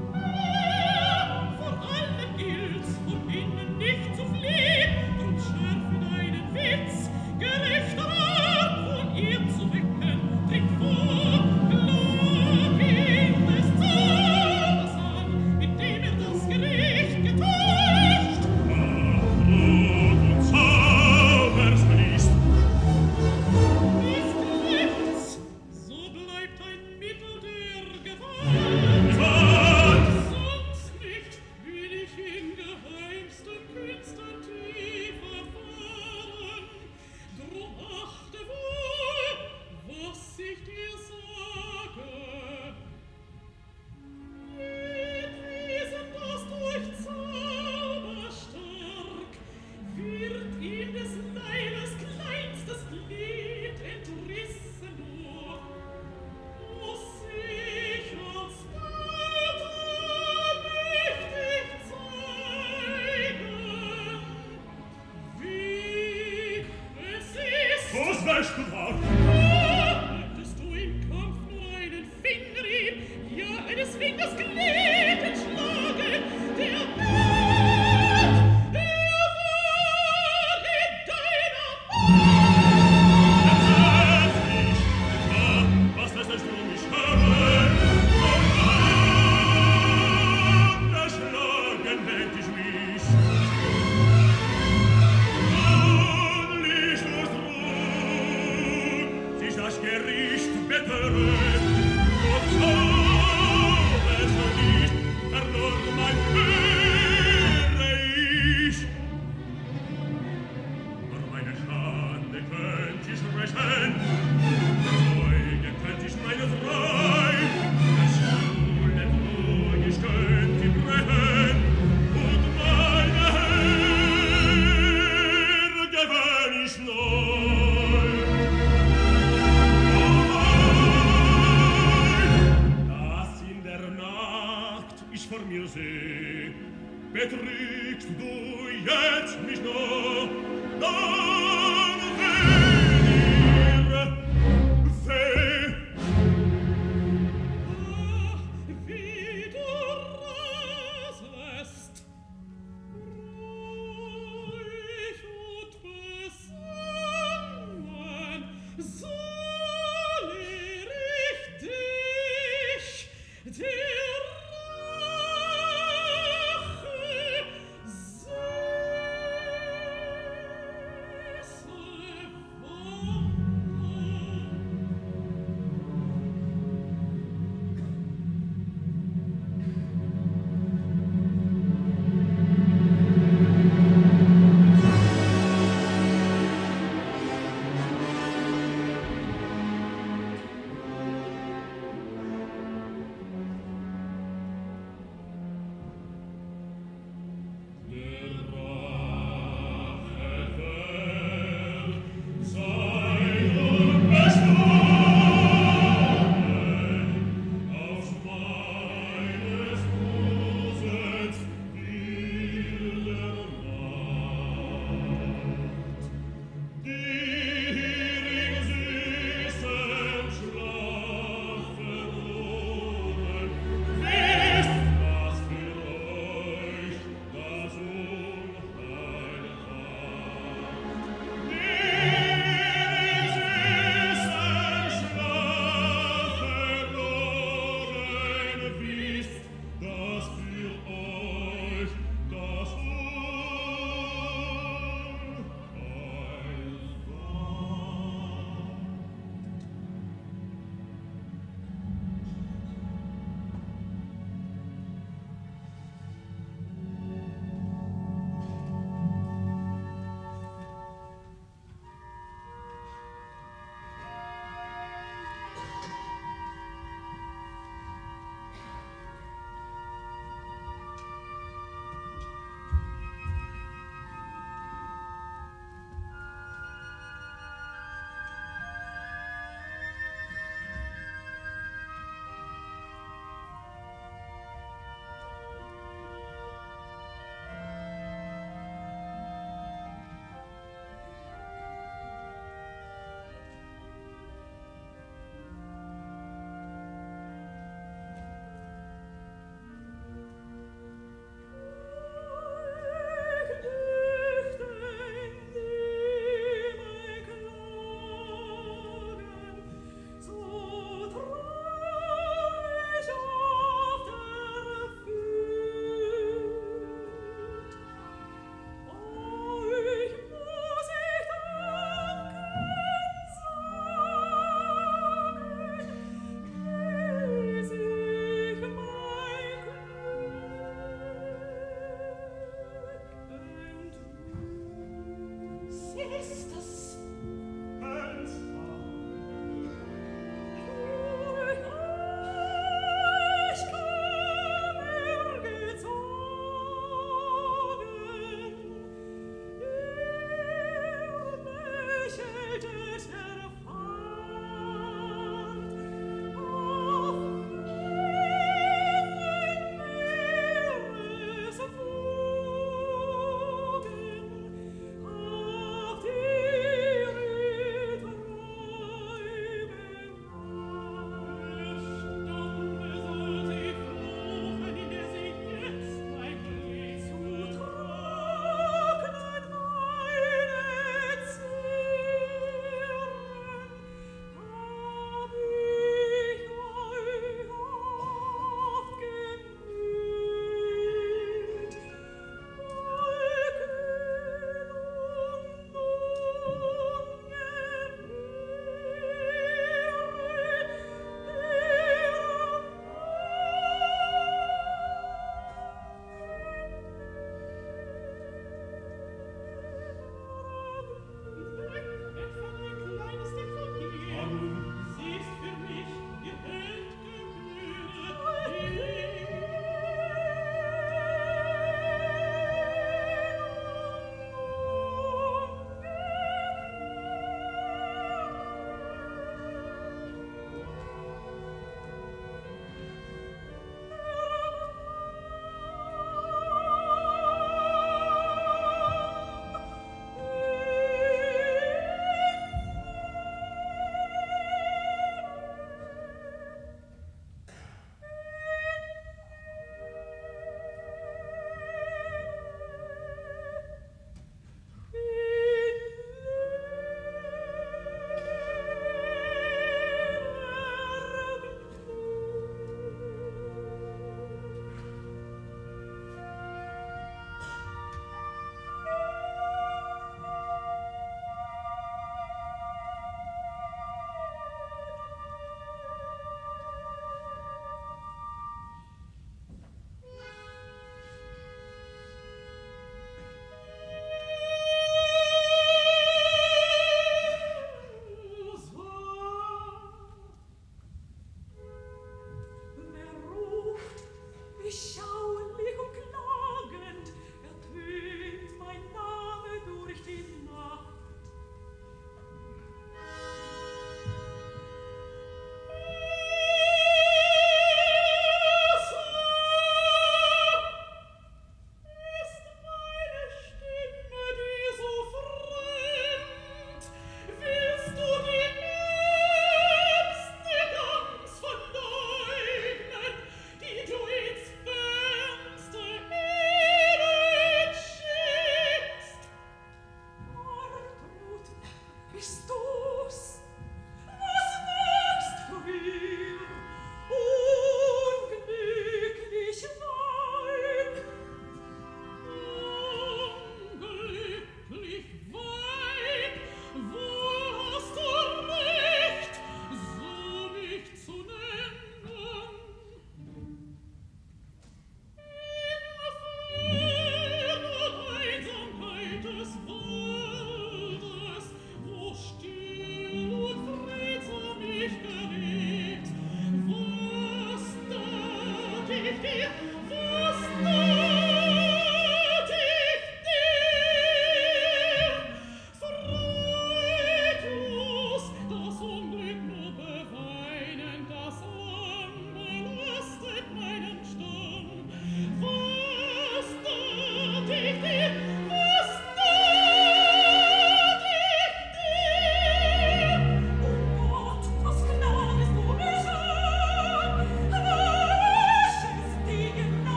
Vor allem gilt's, von innen nicht zu fliehen, drum schärfe deinen Witz, gerechter Art von ihr zu wecken, tritt vor, klag ihn des Zaubers an, mit dem er das Gericht getäuscht. Mut und Zaubers fließt. Ist rechts, so bleibt ein Mittel der Gewalt. Gewalt! So ich vor mir seh. Betrügst du jetzt mich noch, dann weh dir, weh. Ach, wie du rasest, ruhig und besonnen, so lehr ich dich, der Rache, süße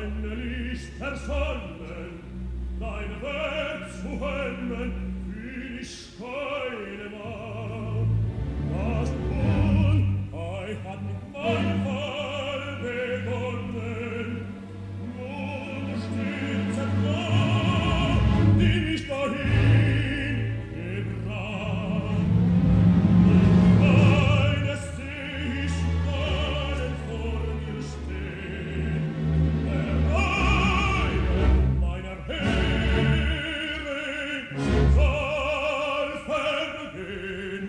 deine Licht versollen, deine Welt zu hemmen, fühl ich keine Macht. Das Unheil hat mit meinem Fall begonnen, nun stürzt Gott, die mich dahin gebracht. Eines seh ich allen vor mir stehen, der Reine meiner Heere soll vergehen.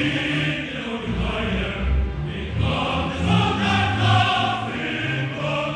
Oh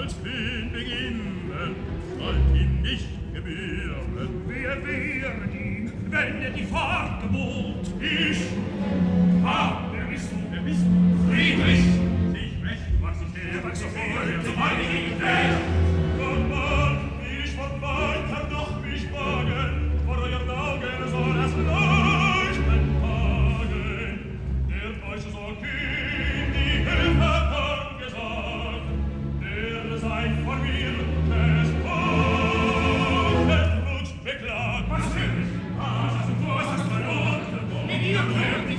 als König beginnen, sollt ihm nicht gebühren. Wer wehrt ihn, wenn er die Fahrt gebot? Ich. Ah, wer bist du? Wer bist du? Friedrich! Ich recht, was ich her, was ich her, so meine ich her. Gott, Mann, ich von weit kann doch mich wagen, vor euren Augen soll das Leuchten tagen. Der Deutsche soll gehen, die Hilfe kann gesagt, der sei von mir des Todes Blut beklagt. Was will ich? Was hast du vor? Was hast du verloren? Mit ihr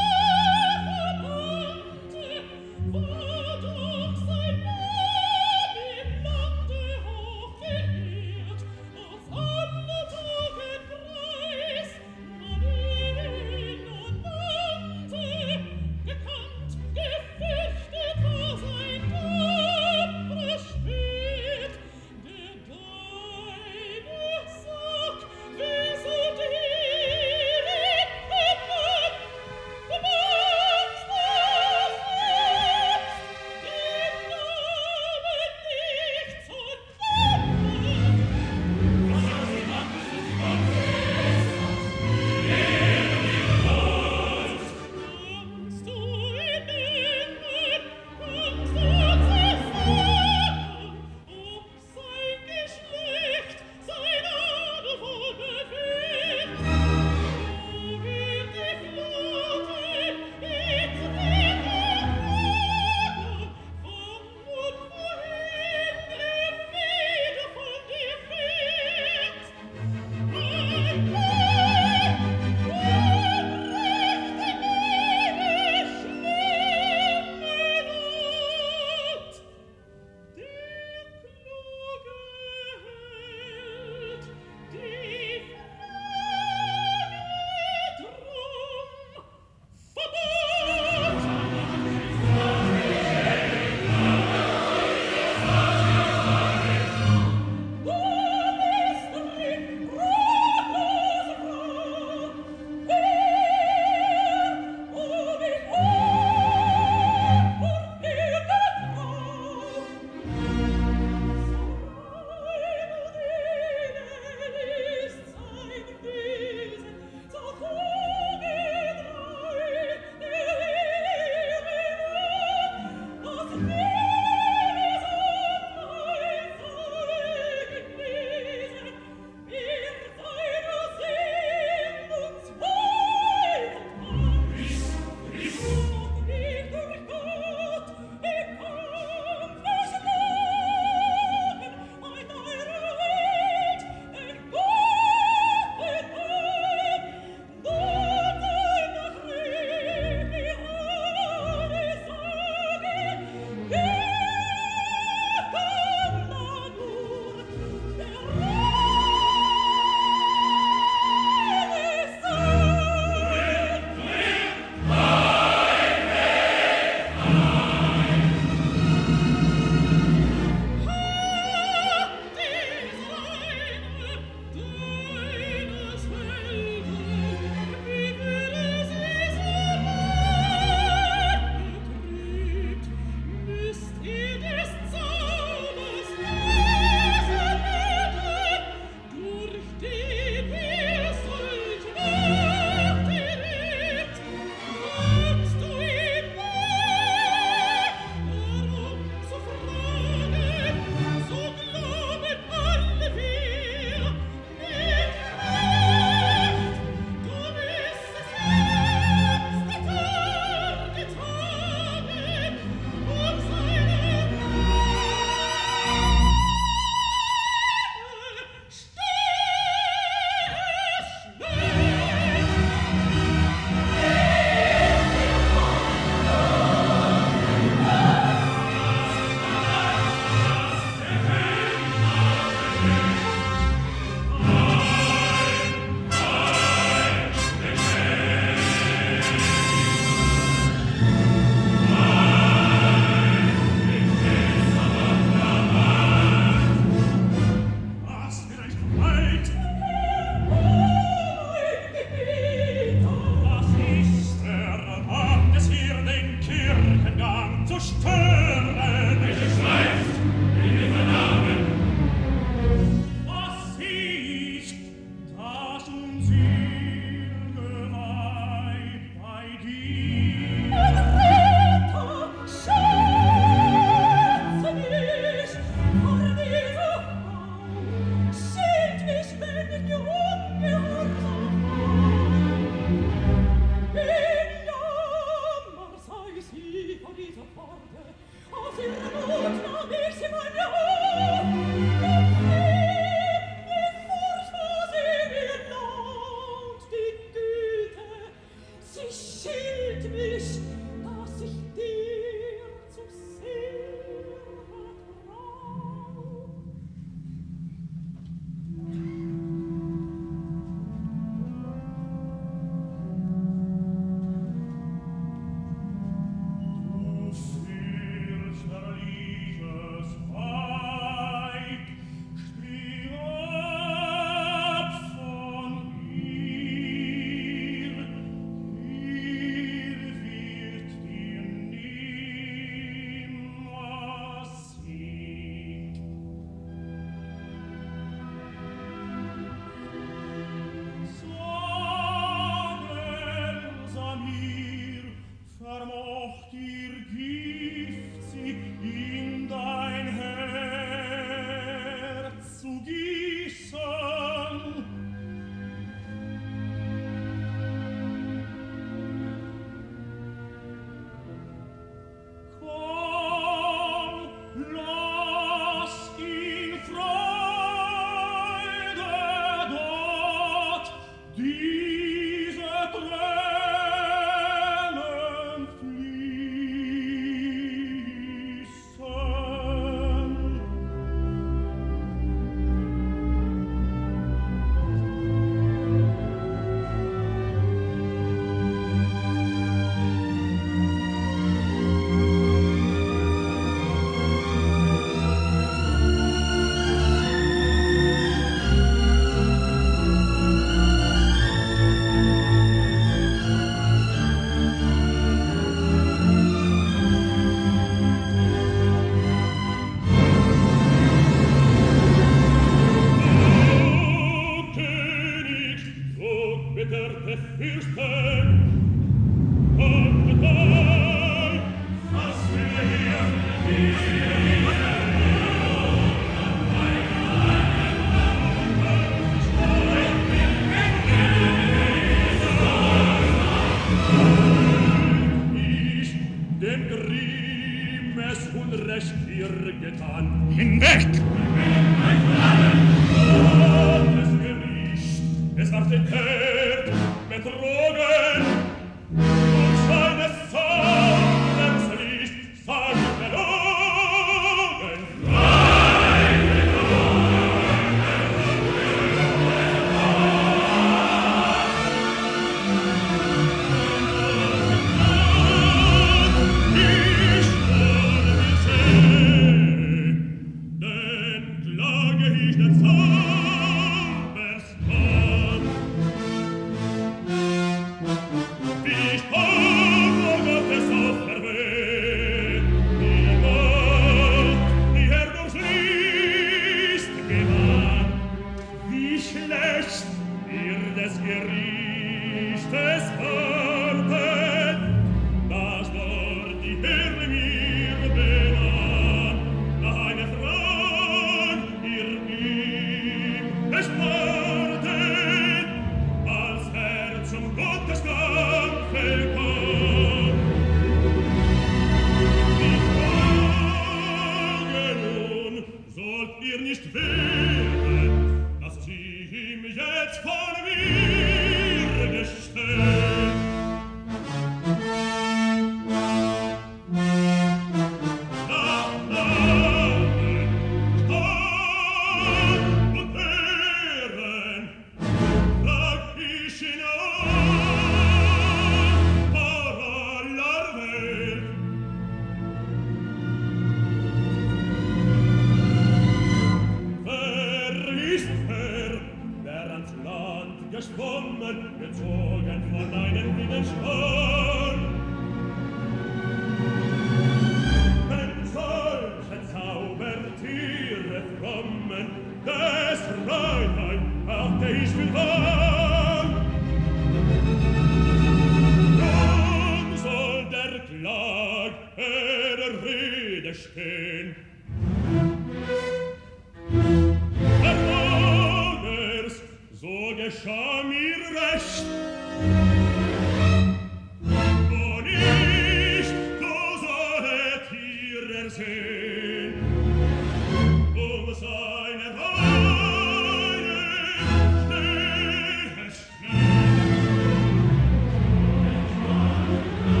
Thank you.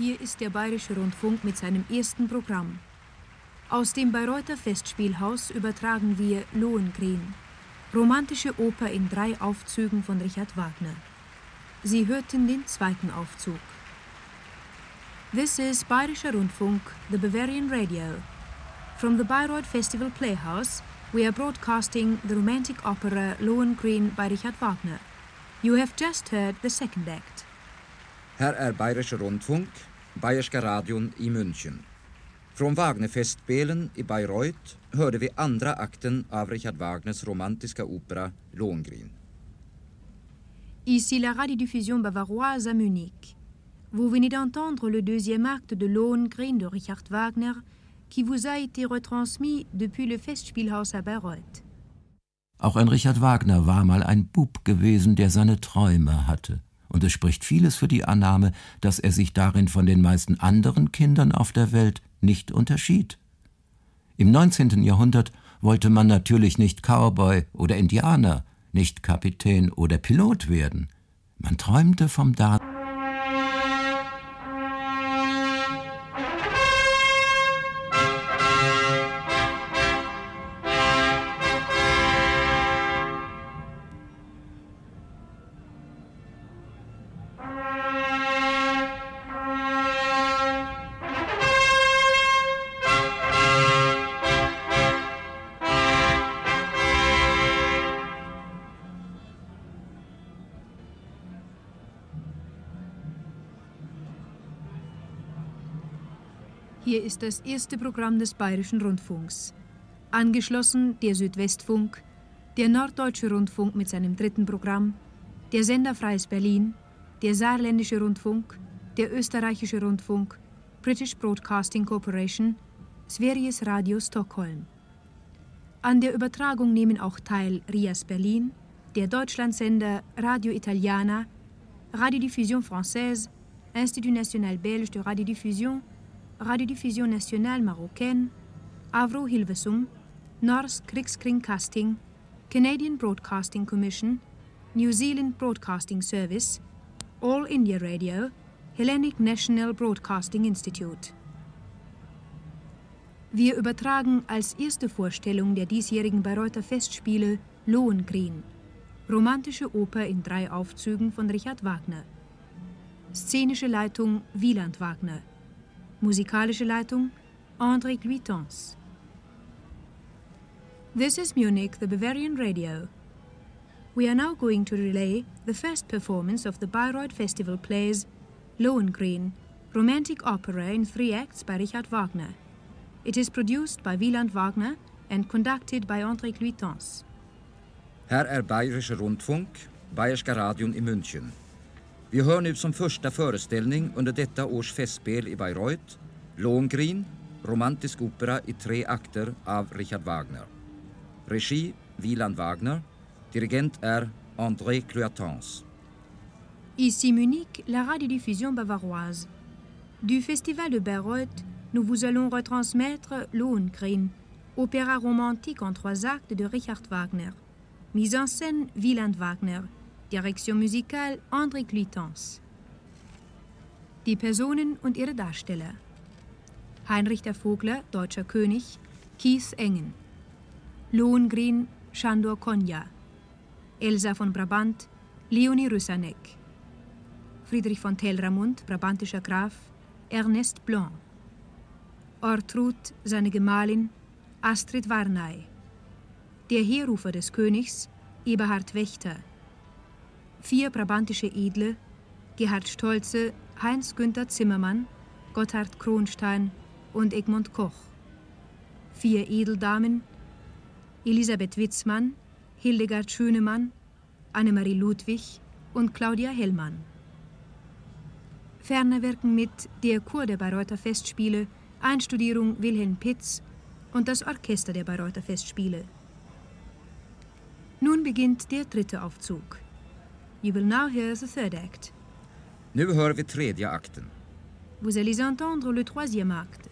Hier ist der Bayerische Rundfunk mit seinem ersten Programm. Aus dem Bayreuther Festspielhaus übertragen wir Lohengrin, romantische Oper in drei Aufzügen von Richard Wagner. Sie hörten den zweiten Aufzug. This is Bayerischer Rundfunk, the Bavarian Radio. From the Bayreuth Festival Playhouse, we are broadcasting the romantic opera Lohengrin by Richard Wagner. You have just heard the second act. Här är Bayerischer Rundfunk, Bayerska radion i München. Från Wagnerfestspelen i Bayreuth hörde vi andra akten av Richard Wagners romantiska opera Lohengrin. Ici la radiodiffusion bavaroise à Munich. Vous venez d'entendre le deuxième acte de Lohengrin de Richard Wagner qui vous a été retransmis depuis le Festspielhaus à Bayreuth. Auch ein Richard Wagner war mal ein Bub gewesen, der seine Träume hatte. Und es spricht vieles für die Annahme, dass er sich darin von den meisten anderen Kindern auf der Welt nicht unterschied. Im neunzehnten Jahrhundert wollte man natürlich nicht Cowboy oder Indianer, nicht Kapitän oder Pilot werden. Man träumte vom Dasein. Hier ist das erste Programm des Bayerischen Rundfunks. Angeschlossen der Südwestfunk, der Norddeutsche Rundfunk mit seinem dritten Programm, der Sender Freies Berlin, der Saarländische Rundfunk, der Österreichische Rundfunk, British Broadcasting Corporation, Sveriges Radio Stockholm. An der Übertragung nehmen auch teil R I A S Berlin, der Deutschlandsender Radio Italiana, Radiodiffusion Française, Institut National Belge de Radiodiffusion, Radiodiffusion Nationale Marocaine, Avro Hilversum, Norsk Rikskringkasting, Canadian Broadcasting Commission, New Zealand Broadcasting Service, All India Radio, Hellenic National Broadcasting Institute. Wir übertragen als erste Vorstellung der diesjährigen Bayreuther Festspiele Lohengrin, romantische Oper in drei Aufzügen von Richard Wagner. Szenische Leitung Wieland Wagner. Musikalische Leitung André Cluitans. This is Munich, the Bavarian Radio. We are now going to relay the first performance of the Bayreuth Festival plays Lohengrin, romantic opera in three acts by Richard Wagner. It is produced by Wieland Wagner and conducted by André Cluitans. Här är Bayerischer Rundfunk, Bayerska radion i München. Vi hör nu som första föreställning under detta års festspel i Bayreuth Lohengrin, romantisk opera i tre akter av Richard Wagner. Regi Wieland Wagner, dirigent är André Cluitans. Ici Munich, la radiodiffusion bavaroise. Du Festival de Bayreuth, nous vous allons retransmettre Lohengrin, opéra romantique en trois actes de Richard Wagner. Mise en scène Wieland Wagner. Direktion musikal André Cluitans. Die Personen und ihre Darsteller. Heinrich der Vogler, deutscher König, Keith Engen. Lohengrin, Sándor Konyá. Elsa von Brabant, Leonie Rüssanek. Friedrich von Telramund, brabantischer Graf, Ernest Blanc. Ortrud, seine Gemahlin, Astrid Varnay. Der Heerrufer des Königs, Eberhard Wächter. Vier brabantische Edle, Gerhard Stolze, Heinz-Günther Zimmermann, Gotthard Kronstein und Egmont Koch. Vier Edeldamen, Elisabeth Witzmann, Hildegard Schönemann, Annemarie Ludwig und Claudia Hellmann. Ferner wirken mit der Chor der Bayreuther Festspiele, Einstudierung Wilhelm Pitz und das Orchester der Bayreuther Festspiele. Nun beginnt der dritte Aufzug. You will now hear the third act. Nu hör vi tredje akten. Vous allez entendre le troisième acte.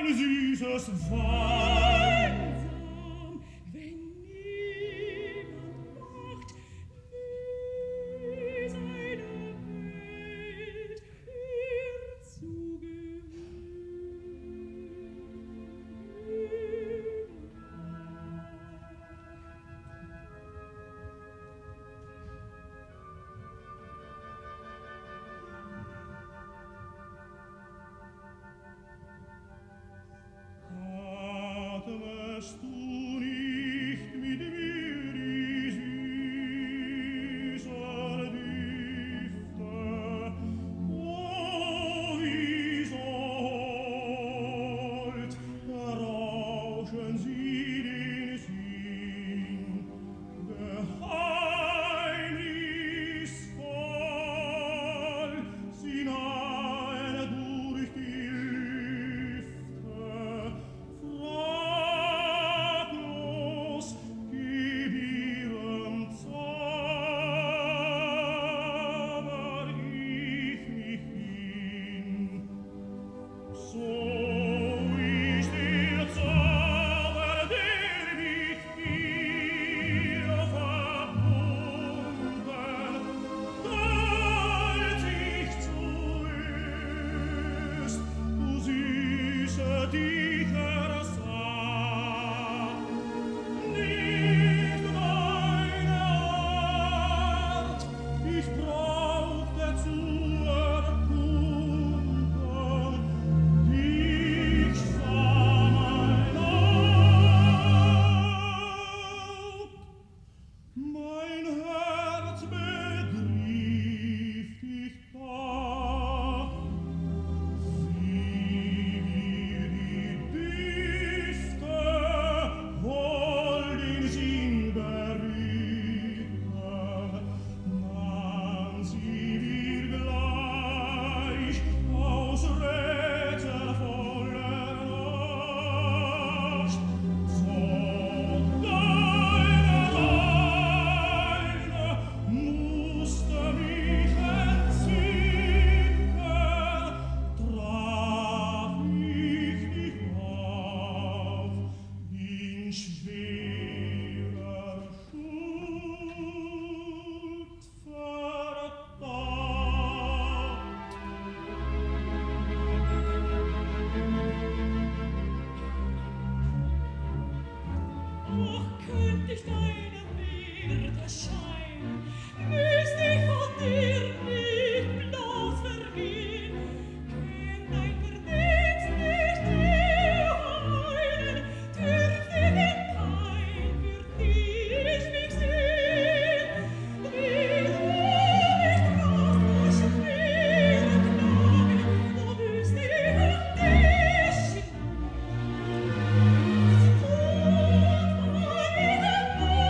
Thank you.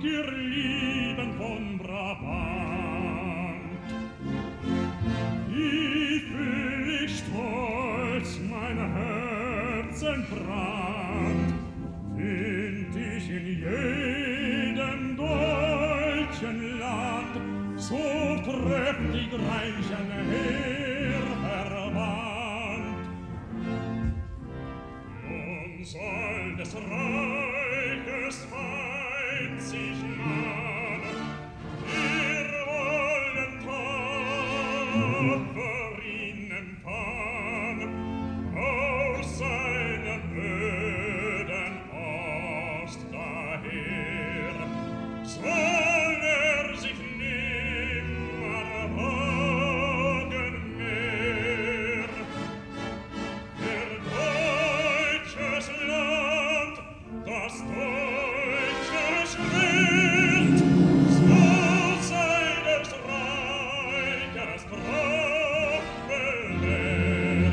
wir lieben von Brabant. Wie fühl ich stolz mein Herzenbrand, find ich in jedem deutschen Land so trefflich reich ein Heer verwandt. Nun soll des Reiches Feind sich nahen, wir wollen tapfer ihn empfangen, aus seinem öden Ost daher. Soll er sich nimmer wagen mehr, der deutsches Land, das deutsche Schwert, so sei des Reiches Kraft belehrt.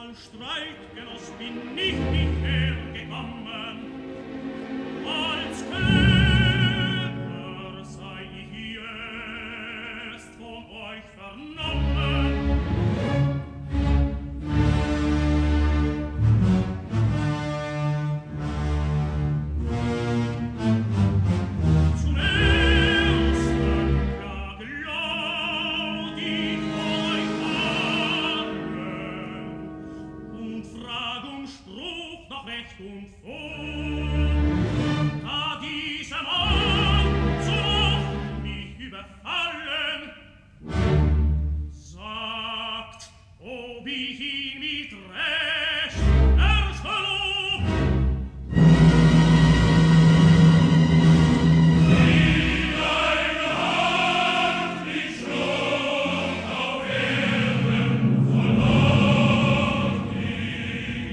Streitgenoss bin ich nicht hergekommen, als Köder sei ich erst von euch vernommen. Und vor, da dieser Mann so oft mich überfallen, sagt, ob ich ihn mit Recht erschlug. In deine Hand ich schlug auf Erden verloren ihn.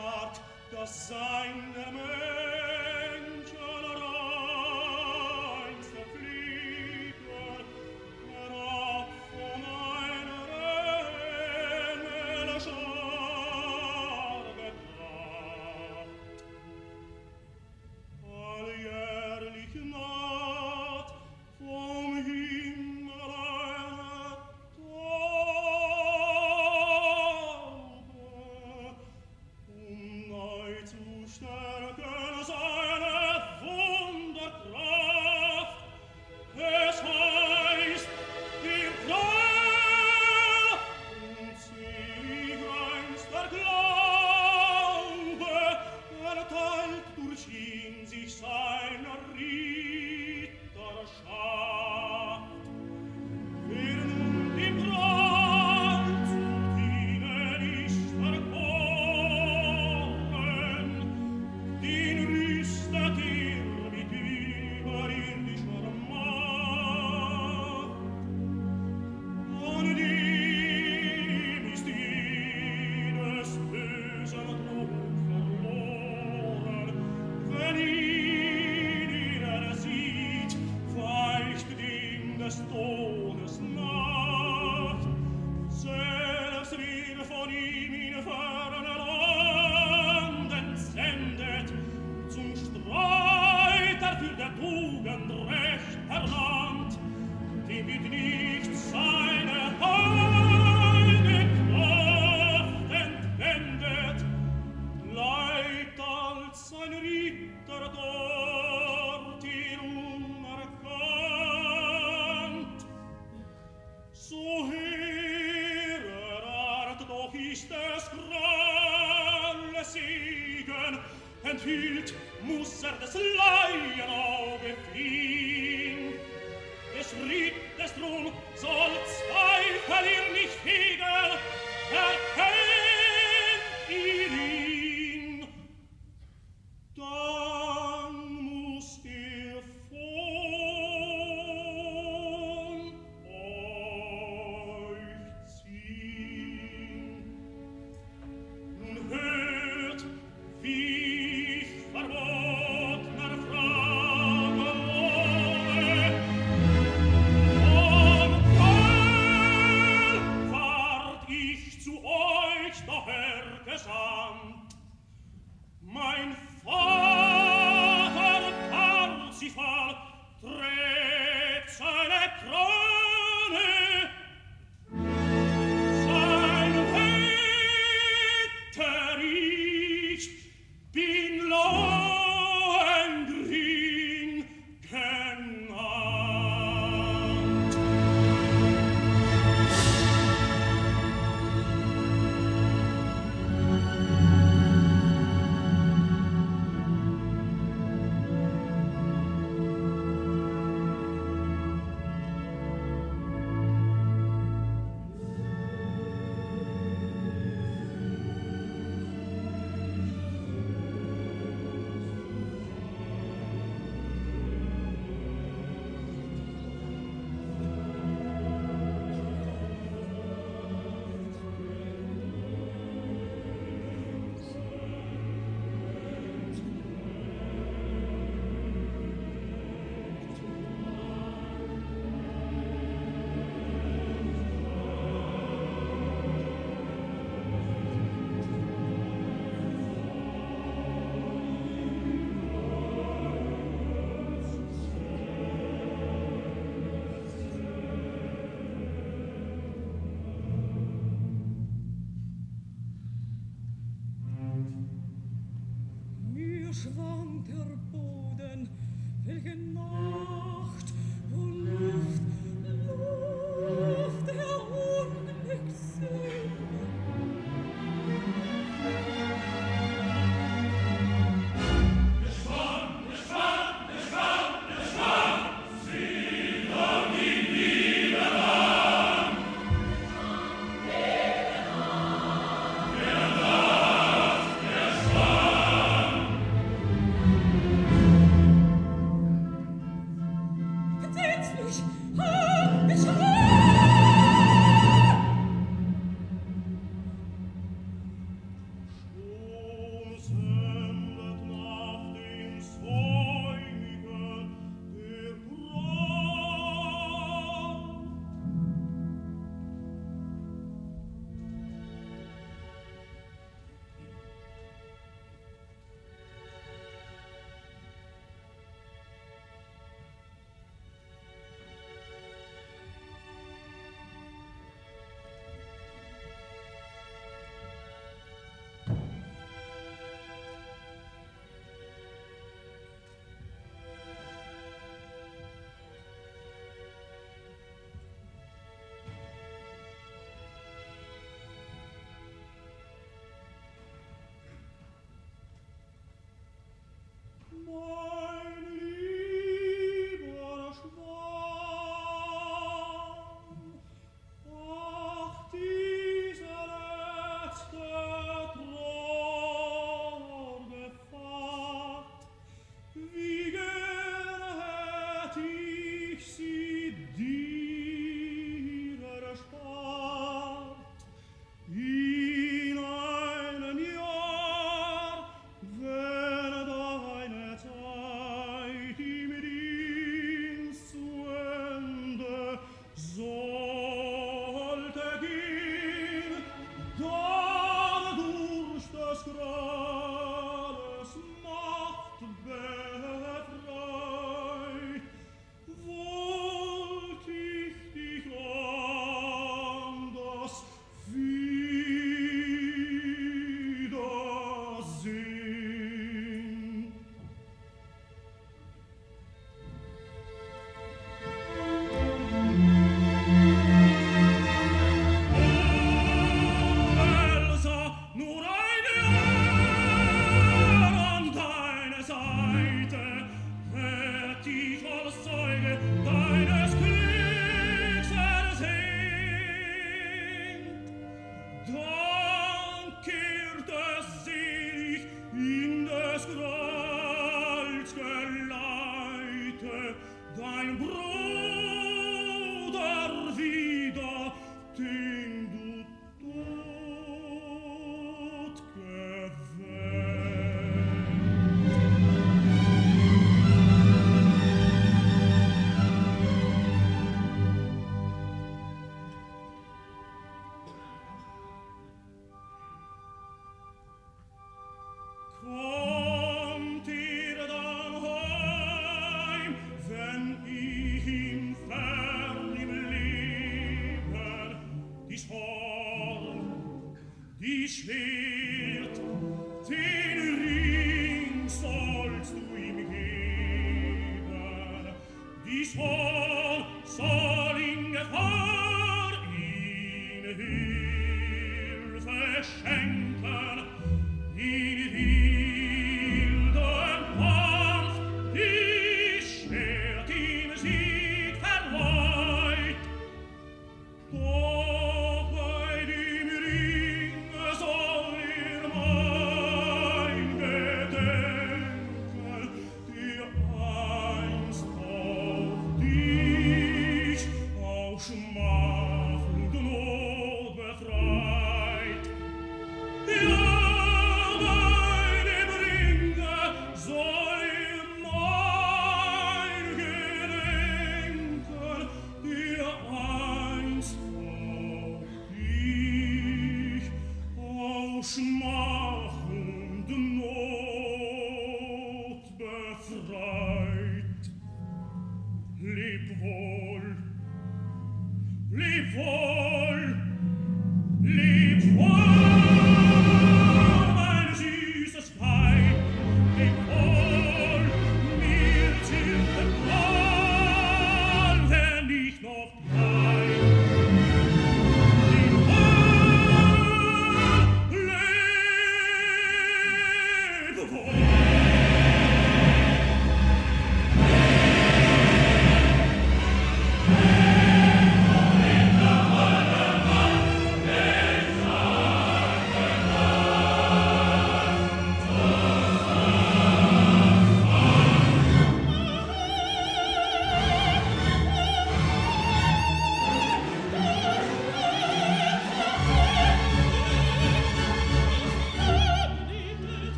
sagt, dass seiner Menschen reinster Flieger herab von einer Engelschar gebracht. Alljährlich naht vom Himmel eine Taube, um neu zu stärken seine Wunderkraft. Es heißt, im Klar und selig reinster Glaube erteilt durch ihn sich seiner Ritterschaft. Wer nun dem Brand zu dienen ist verkommen, den rüstet er mit überirdischer Macht. An dem ist jedes bösen Druck verloren, wenn ihn er sieht, weicht dem des Todes Nacht. Selbst wer von ihm in ferne Landen sendet, zum Streiter für der Tugend Recht ernannt, dem wird nicht seine heile Kraft entwendet, bleibt als ein Ritter dort ihr unerkannt. So höherer Art doch ist es gralle Segen, enthüllt muss er des Laienauge fliehen. Des Ritters drum soll Zweifel ihr nicht hegen, erkennt ihr ihn, dann muss er von euch ziehen. Nun hört, wie ich verbotner Frage ohne, von Köln ward ich zu euch daher gesandt. Mein Vater Parsifal trägt seine Krone, sein Ritter ich bin Lohengrin genannt. Mir schwand der Boden, welche Nacht und Luft, Luft der Unglücksseele.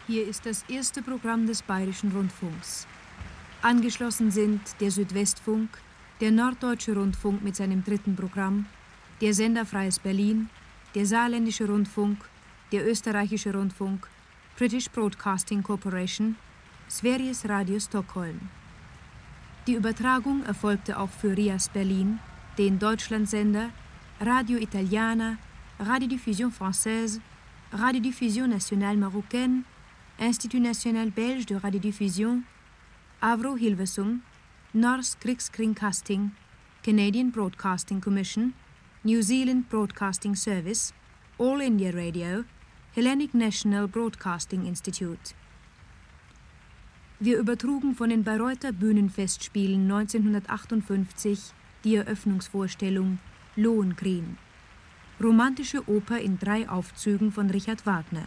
Hier ist das erste Programm des Bayerischen Rundfunks. Angeschlossen sind der Südwestfunk, der Norddeutsche Rundfunk mit seinem dritten Programm, der Sender Freies Berlin, der Saarländische Rundfunk, der Österreichische Rundfunk, British Broadcasting Corporation, Sveriges Radio Stockholm. Die Übertragung erfolgte auch für R I A S Berlin, den Deutschlandsender, Radio Italiana, Radiodiffusion Française, Radiodiffusion Nationale Marocaine, Institut National Belge de Radiodiffusion, Avro Hilversum, Norsk Rikskringkasting, Canadian Broadcasting Commission, New Zealand Broadcasting Service, All India Radio, Hellenic National Broadcasting Institute. Wir übertrugen von den Bayreuther Bühnenfestspielen neunzehnhundertachtundfünfzig die Eröffnungsvorstellung Lohengrin, romantische Oper in drei Aufzügen von Richard Wagner.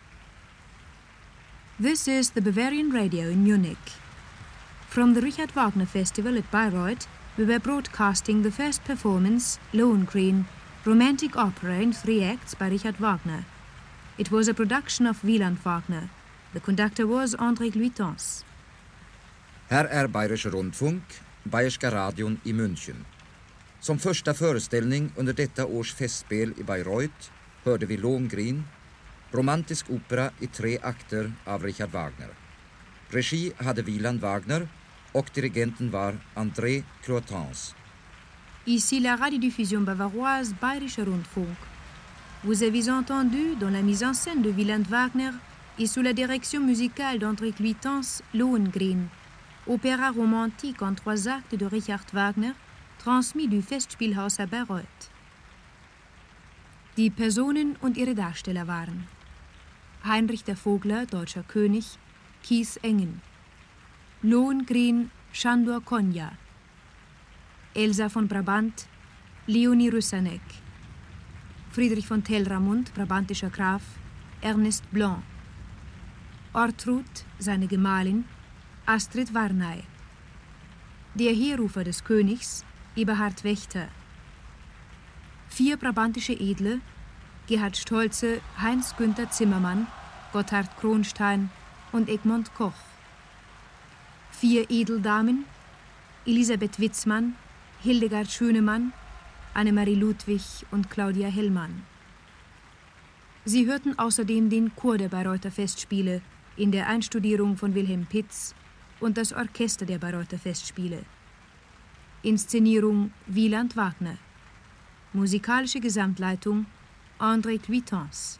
This is the Bavarian Radio in Munich. From the Richard Wagner Festival at Bayreuth, we were broadcasting the first performance, Lohengrin, romantic opera in three acts by Richard Wagner. It was a production of Wieland Wagner. The conductor was André Guitans. Här är Bayerische Rundfunk, Bayerska radion i München. Som första föreställning under detta års festspel i Bayreuth hörde vi Lohengrin, romantisk opera i tre akter av Richard Wagner. Regi hade Wieland Wagner och dirigenten var André Guitans. Ici la radiodiffusion bavaroise Bayerischer Rundfunk. Vous avez entendu, dans la mise en scène de Wieland Wagner et sous la direction musicale d'André Guitans, Lohengrin, opéra romantique en trois actes de Richard Wagner, transmis du Festspielhaus à Bayreuth. Die Personen und ihre Darsteller waren Heinrich der Vogler, deutscher König, Keith Engen, Lohengrin, Sándor Konyha, Elsa von Brabant, Leonie Rüssanek, Friedrich von Telramund, brabantischer Graf, Ernest Blanc, Ortrud, seine Gemahlin, Astrid Warnay, der Heerrufer des Königs, Eberhard Wächter, vier brabantische Edle, Gerhard Stolze, Heinz-Günther Zimmermann, Gotthard Kronstein und Egmont Koch, vier Edeldamen, Elisabeth Witzmann, Hildegard Schönemann, Annemarie Ludwig und Claudia Hellmann. Sie hörten außerdem den Chor der Bayreuther Festspiele in der Einstudierung von Wilhelm Pitz und das Orchester der Bayreuther Festspiele. Inszenierung Wieland Wagner. Musikalische Gesamtleitung André Guitans.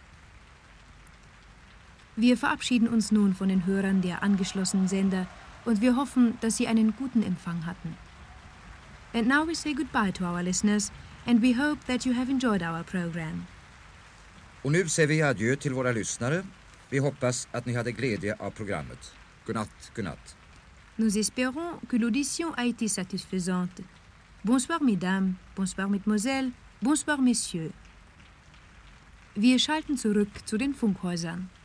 Wir verabschieden uns nun von den Hörern der angeschlossenen Sender und wir hoffen, dass Sie einen guten Empfang hatten. And now we say goodbye to our listeners and we hope that you have enjoyed our program. Och nu säger vi adjö till våra lyssnare. Vi hoppas att ni hade glädje av programmet. Godnatt, godnatt. Nous espérons que l'audition a été satisfaisante. Bonsoir mesdames, bonsoir mesdemoiselles, bonsoir messieurs. Wir schalten zurück zu den Funkhäusern.